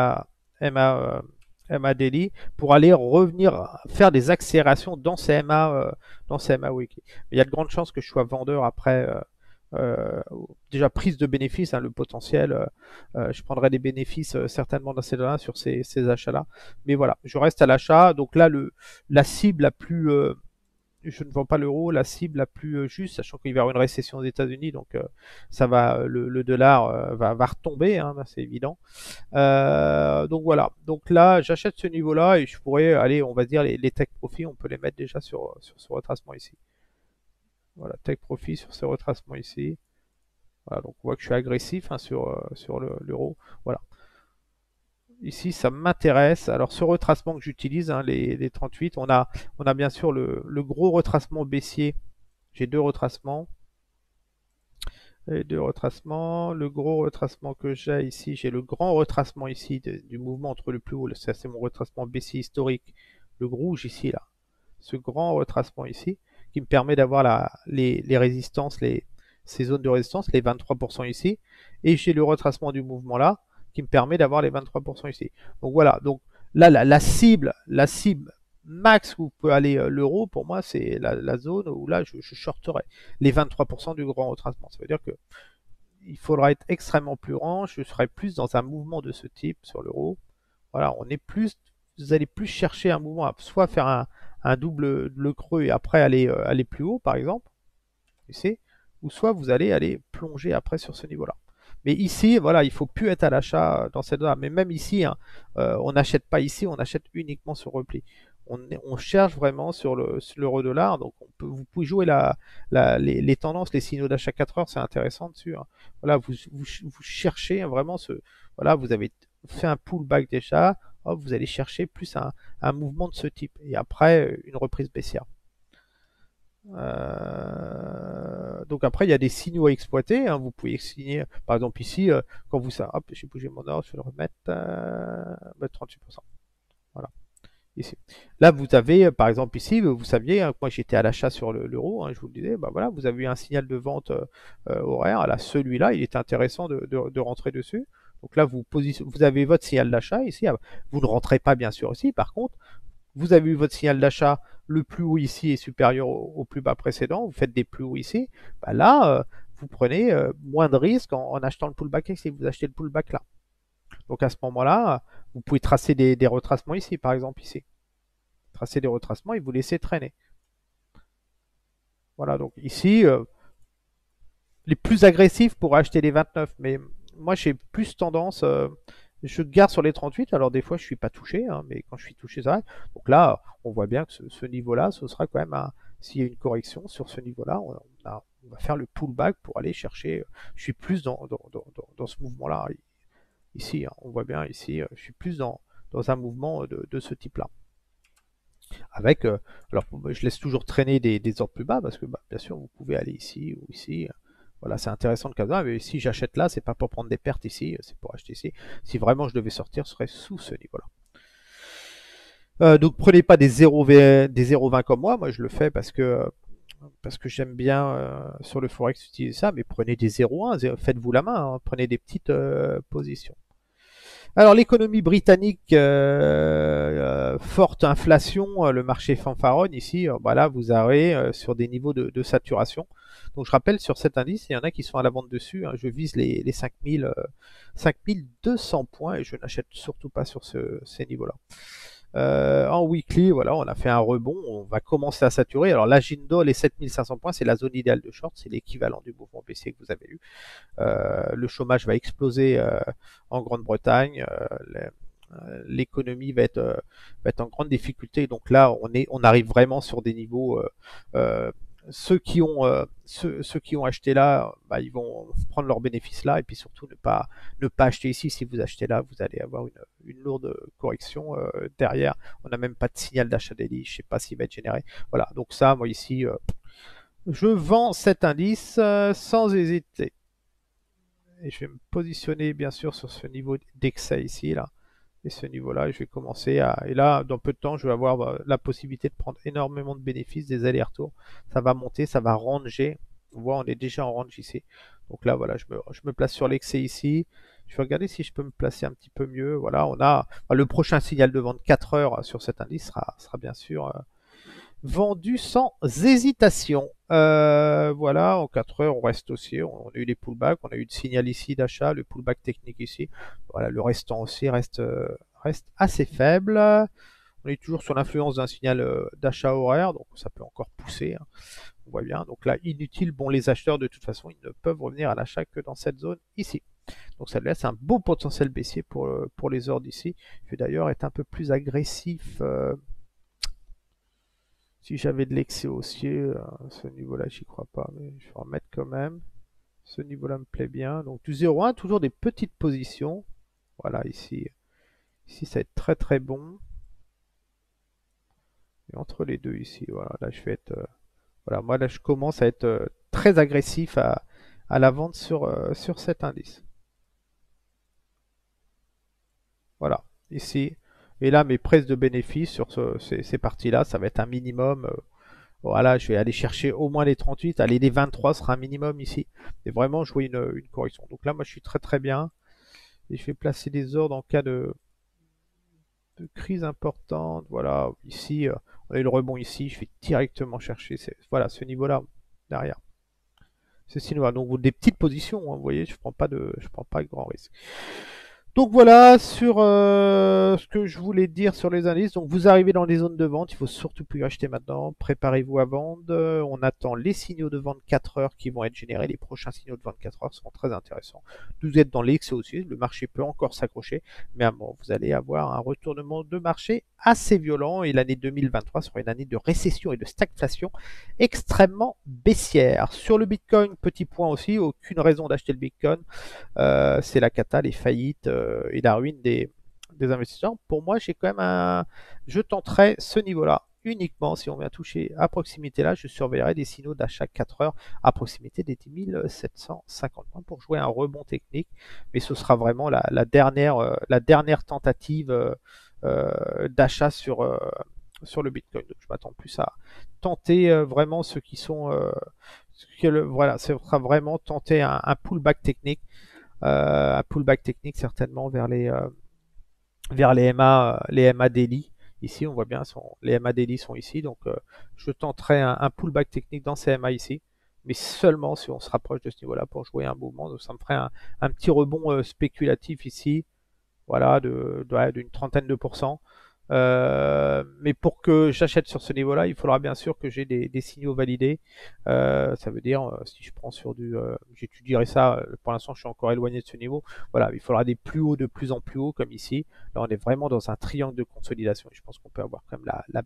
MA daily pour aller revenir faire des accélérations dans ces MA weekly. Mais il y a de grandes chances que je sois vendeur après. Déjà prise de bénéfices, hein, le potentiel, je prendrai des bénéfices certainement dans ces là sur ces achats-là. Mais voilà, je reste à l'achat. Donc là, la cible la plus je ne vends pas l'euro, la cible la plus juste, sachant qu'il va y avoir une récession aux États-Unis, donc ça va, le dollar va retomber, hein, c'est évident. Donc voilà. Donc là, j'achète ce niveau-là et je pourrais aller, on va dire les take profits, on peut les mettre déjà sur ce retracement ici. Voilà, take profit sur ce retracement ici. Voilà, donc on voit que je suis agressif hein, sur l'euro. Voilà. Ici, ça m'intéresse. Alors, ce retracement que j'utilise, hein, les 38, on a bien sûr le gros retracement baissier. J'ai deux retracements. Et deux retracements. Le gros retracement que j'ai ici, j'ai le grand retracement ici du mouvement entre le plus haut. Ça, c'est mon retracement baissier historique. Le rouge ici, là. Ce grand retracement ici, qui me permet d'avoir les résistances, ces zones de résistance, les 23% ici. Et j'ai le retracement du mouvement là, qui me permet d'avoir les 23% ici. Donc voilà, donc là, la cible max où peut aller l'euro, pour moi, c'est la zone où là, je shorterai les 23% du grand retracement. Ça veut dire que il faudra être extrêmement plus grand. Je serai plus dans un mouvement de ce type sur l'euro. Voilà, vous allez plus chercher un mouvement à soit faire un double le creux et après aller plus haut, par exemple, ici, ou soit vous allez aller plonger après sur ce niveau-là. Mais ici, voilà, il faut plus être à l'achat dans cette zone. Mais même ici, hein, on n'achète pas ici, on achète uniquement sur repli. On cherche vraiment sur l'euro-dollar. Donc, vous pouvez jouer les tendances, les signaux d'achat 4 heures, c'est intéressant dessus. Hein. Voilà, vous cherchez vraiment voilà, vous avez fait un pullback déjà. Hop, vous allez chercher plus un mouvement de ce type. Et après, une reprise baissière. Donc après, il y a des signaux à exploiter. Hein. Vous pouvez signer, par exemple ici, quand vous ça, hop, j'ai bougé mon ordre, je vais le remettre, 38%. Voilà, ici. Là, vous avez, par exemple ici, vous saviez, hein, que moi j'étais à l'achat sur l'euro, hein, je vous le disais, bah voilà, vous avez eu un signal de vente horaire. Là, celui-là, il est intéressant de rentrer dessus. Donc là, vous avez votre signal d'achat ici. Vous ne rentrez pas bien sûr ici. Par contre, vous avez eu votre signal d'achat, le plus haut ici est supérieur au plus bas précédent, vous faites des plus hauts ici, bah là, vous prenez moins de risques en achetant le pullback si vous achetez le pullback là. Donc à ce moment-là, vous pouvez tracer des retracements ici, par exemple ici. Tracer des retracements et vous laisser traîner. Voilà, donc ici, les plus agressifs pour acheter les 29, mais moi j'ai plus tendance, je garde sur les 38, alors des fois je suis pas touché, hein, mais quand je suis touché ça. Donc là, on voit bien que ce niveau-là, ce sera quand même s'il y a une correction sur ce niveau-là, on va faire le pullback pour aller chercher. Je suis plus dans ce mouvement-là ici, hein, on voit bien ici, je suis plus dans un mouvement de ce type-là. Avec, alors je laisse toujours traîner des ordres plus bas parce que bah, bien sûr vous pouvez aller ici ou ici. Voilà, c'est intéressant de cas mais si j'achète là, c'est pas pour prendre des pertes ici, c'est pour acheter ici. Si vraiment je devais sortir, ce serait sous ce niveau-là. Donc prenez pas des 0,20 comme moi je le fais parce que j'aime bien sur le forex utiliser ça, mais prenez des 0,1, faites-vous la main, hein, prenez des petites positions. Alors l'économie britannique, forte inflation, le marché fanfaronne ici, bah là vous avez sur des niveaux de saturation. Donc je rappelle sur cet indice, il y en a qui sont à la vente dessus, hein, je vise les 5200 points et je n'achète surtout pas sur ces niveaux-là. En weekly, voilà, on a fait un rebond, on va commencer à saturer. Alors l'agenda, les 7500 points, c'est la zone idéale de short, c'est l'équivalent du mouvement baissier que vous avez eu. Le chômage va exploser en Grande-Bretagne. L'économie va être en grande difficulté. Donc là, on arrive vraiment sur des niveaux. Ceux qui ont acheté là, bah, ils vont prendre leurs bénéfices là, et puis surtout ne pas acheter ici. Si vous achetez là, vous allez avoir une lourde correction derrière. On n'a même pas de signal d'achat daily. Je sais pas s'il va être généré. Voilà. Donc ça, moi ici, je vends cet indice sans hésiter. Et je vais me positionner bien sûr sur ce niveau d'excès ici, là. Et ce niveau-là, je vais commencer à... Et là, dans peu de temps, je vais avoir la possibilité de prendre énormément de bénéfices, des allers-retours. Ça va monter, ça va ranger. On voit, on est déjà en range ici. Donc là, voilà, je me place sur l'excès ici. Je vais regarder si je peux me placer un petit peu mieux. Voilà, on a le prochain signal de vente 4 heures sur cet indice sera bien sûr vendu sans hésitation. Voilà, en 4 heures, on reste aussi. On a eu les pullbacks, on a eu le signal ici d'achat, le pullback technique ici. Voilà, le restant aussi reste assez faible. On est toujours sur l'influence d'un signal d'achat horaire, donc ça peut encore pousser, hein. On voit bien. Donc là, inutile. Bon, les acheteurs, de toute façon, ils ne peuvent revenir à l'achat que dans cette zone ici. Donc ça laisse un beau potentiel baissier pour les ordres ici. Je vais d'ailleurs être un peu plus agressif. Si j'avais de l'excès haussier, à ce niveau-là, j'y crois pas, mais je vais en mettre quand même. Ce niveau-là me plaît bien. Donc du 0,1, toujours des petites positions. Voilà, ici ça va être très très bon. Et entre les deux ici, voilà, là je vais être... voilà, moi là je commence à être très agressif à la vente sur cet indice. Voilà, ici. Et là, mes prises de bénéfices sur ces parties-là, ça va être un minimum. Voilà, je vais aller chercher au moins les 38. Allez, les 23 sera un minimum ici. Et vraiment jouer une correction. Donc là, moi, je suis très très bien. Et je vais placer des ordres en cas de crise importante. Voilà, ici, on a eu le rebond ici. Je vais directement chercher voilà, ce niveau-là derrière. C'est niveau-là. Donc des petites positions, hein, vous voyez, je prends pas de grands risques. Donc voilà sur ce que je voulais dire sur les indices. Donc vous arrivez dans les zones de vente, il faut surtout plus acheter maintenant. Préparez-vous à vendre. On attend les signaux de vente 4 heures qui vont être générés. Les prochains signaux de vente 4 heures seront très intéressants. Vous êtes dans l'excès aussi, le marché peut encore s'accrocher, mais à un moment, vous allez avoir un retournement de marché assez violent et l'année 2023 sera une année de récession et de stagflation extrêmement baissière. Sur le Bitcoin, petit point aussi, aucune raison d'acheter le Bitcoin. C'est la cata, les faillites et la ruine des investisseurs. Pour moi, j'ai quand même je tenterai ce niveau-là uniquement si on vient toucher à proximité là. Je surveillerai des signaux d'achat 4 heures à proximité des 10 750 points pour jouer un rebond technique. Mais ce sera vraiment la dernière tentative d'achat sur le Bitcoin. Donc, je m'attends plus à tenter vraiment ceux qui sont... voilà, ce sera vraiment tenter un pullback technique. Un pullback technique certainement vers les MA daily. Ici, on voit bien, les MA daily sont ici, donc je tenterai un pullback technique dans ces MA ici, mais seulement si on se rapproche de ce niveau-là pour jouer un mouvement. Donc ça me ferait un petit rebond spéculatif ici, voilà, d'une trentaine de pourcents. Mais pour que j'achète sur ce niveau-là, il faudra bien sûr que j'ai des signaux validés. Ça veut dire, si je prends sur j'étudierai ça, pour l'instant je suis encore éloigné de ce niveau. Voilà, il faudra des plus hauts de plus en plus hauts, comme ici. Là, on est vraiment dans un triangle de consolidation. Et je pense qu'on peut avoir quand même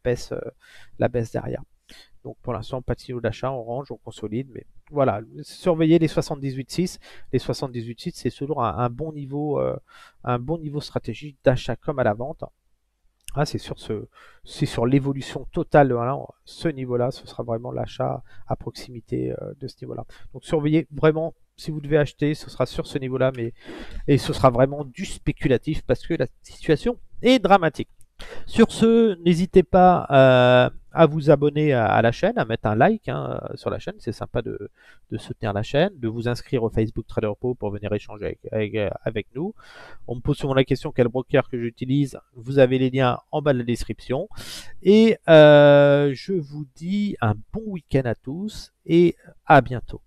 la baisse derrière. Donc pour l'instant, pas de signaux d'achat, on range, on consolide, mais voilà, surveillez les 78,6. Les 78,6, c'est toujours un bon niveau stratégique d'achat comme à la vente. Ah, c'est sur l'évolution totale. Voilà, ce niveau-là, ce sera vraiment l'achat à proximité de ce niveau-là. Donc surveillez vraiment, si vous devez acheter, ce sera sur ce niveau-là, et ce sera vraiment du spéculatif parce que la situation est dramatique. Sur ce, n'hésitez pas à vous abonner à la chaîne, à mettre un like hein, sur la chaîne. C'est sympa de soutenir la chaîne, de vous inscrire au Facebook Trader Pro pour venir échanger avec nous. On me pose souvent la question quel broker que j'utilise. Vous avez les liens en bas de la description. Et je vous dis un bon week-end à tous et à bientôt.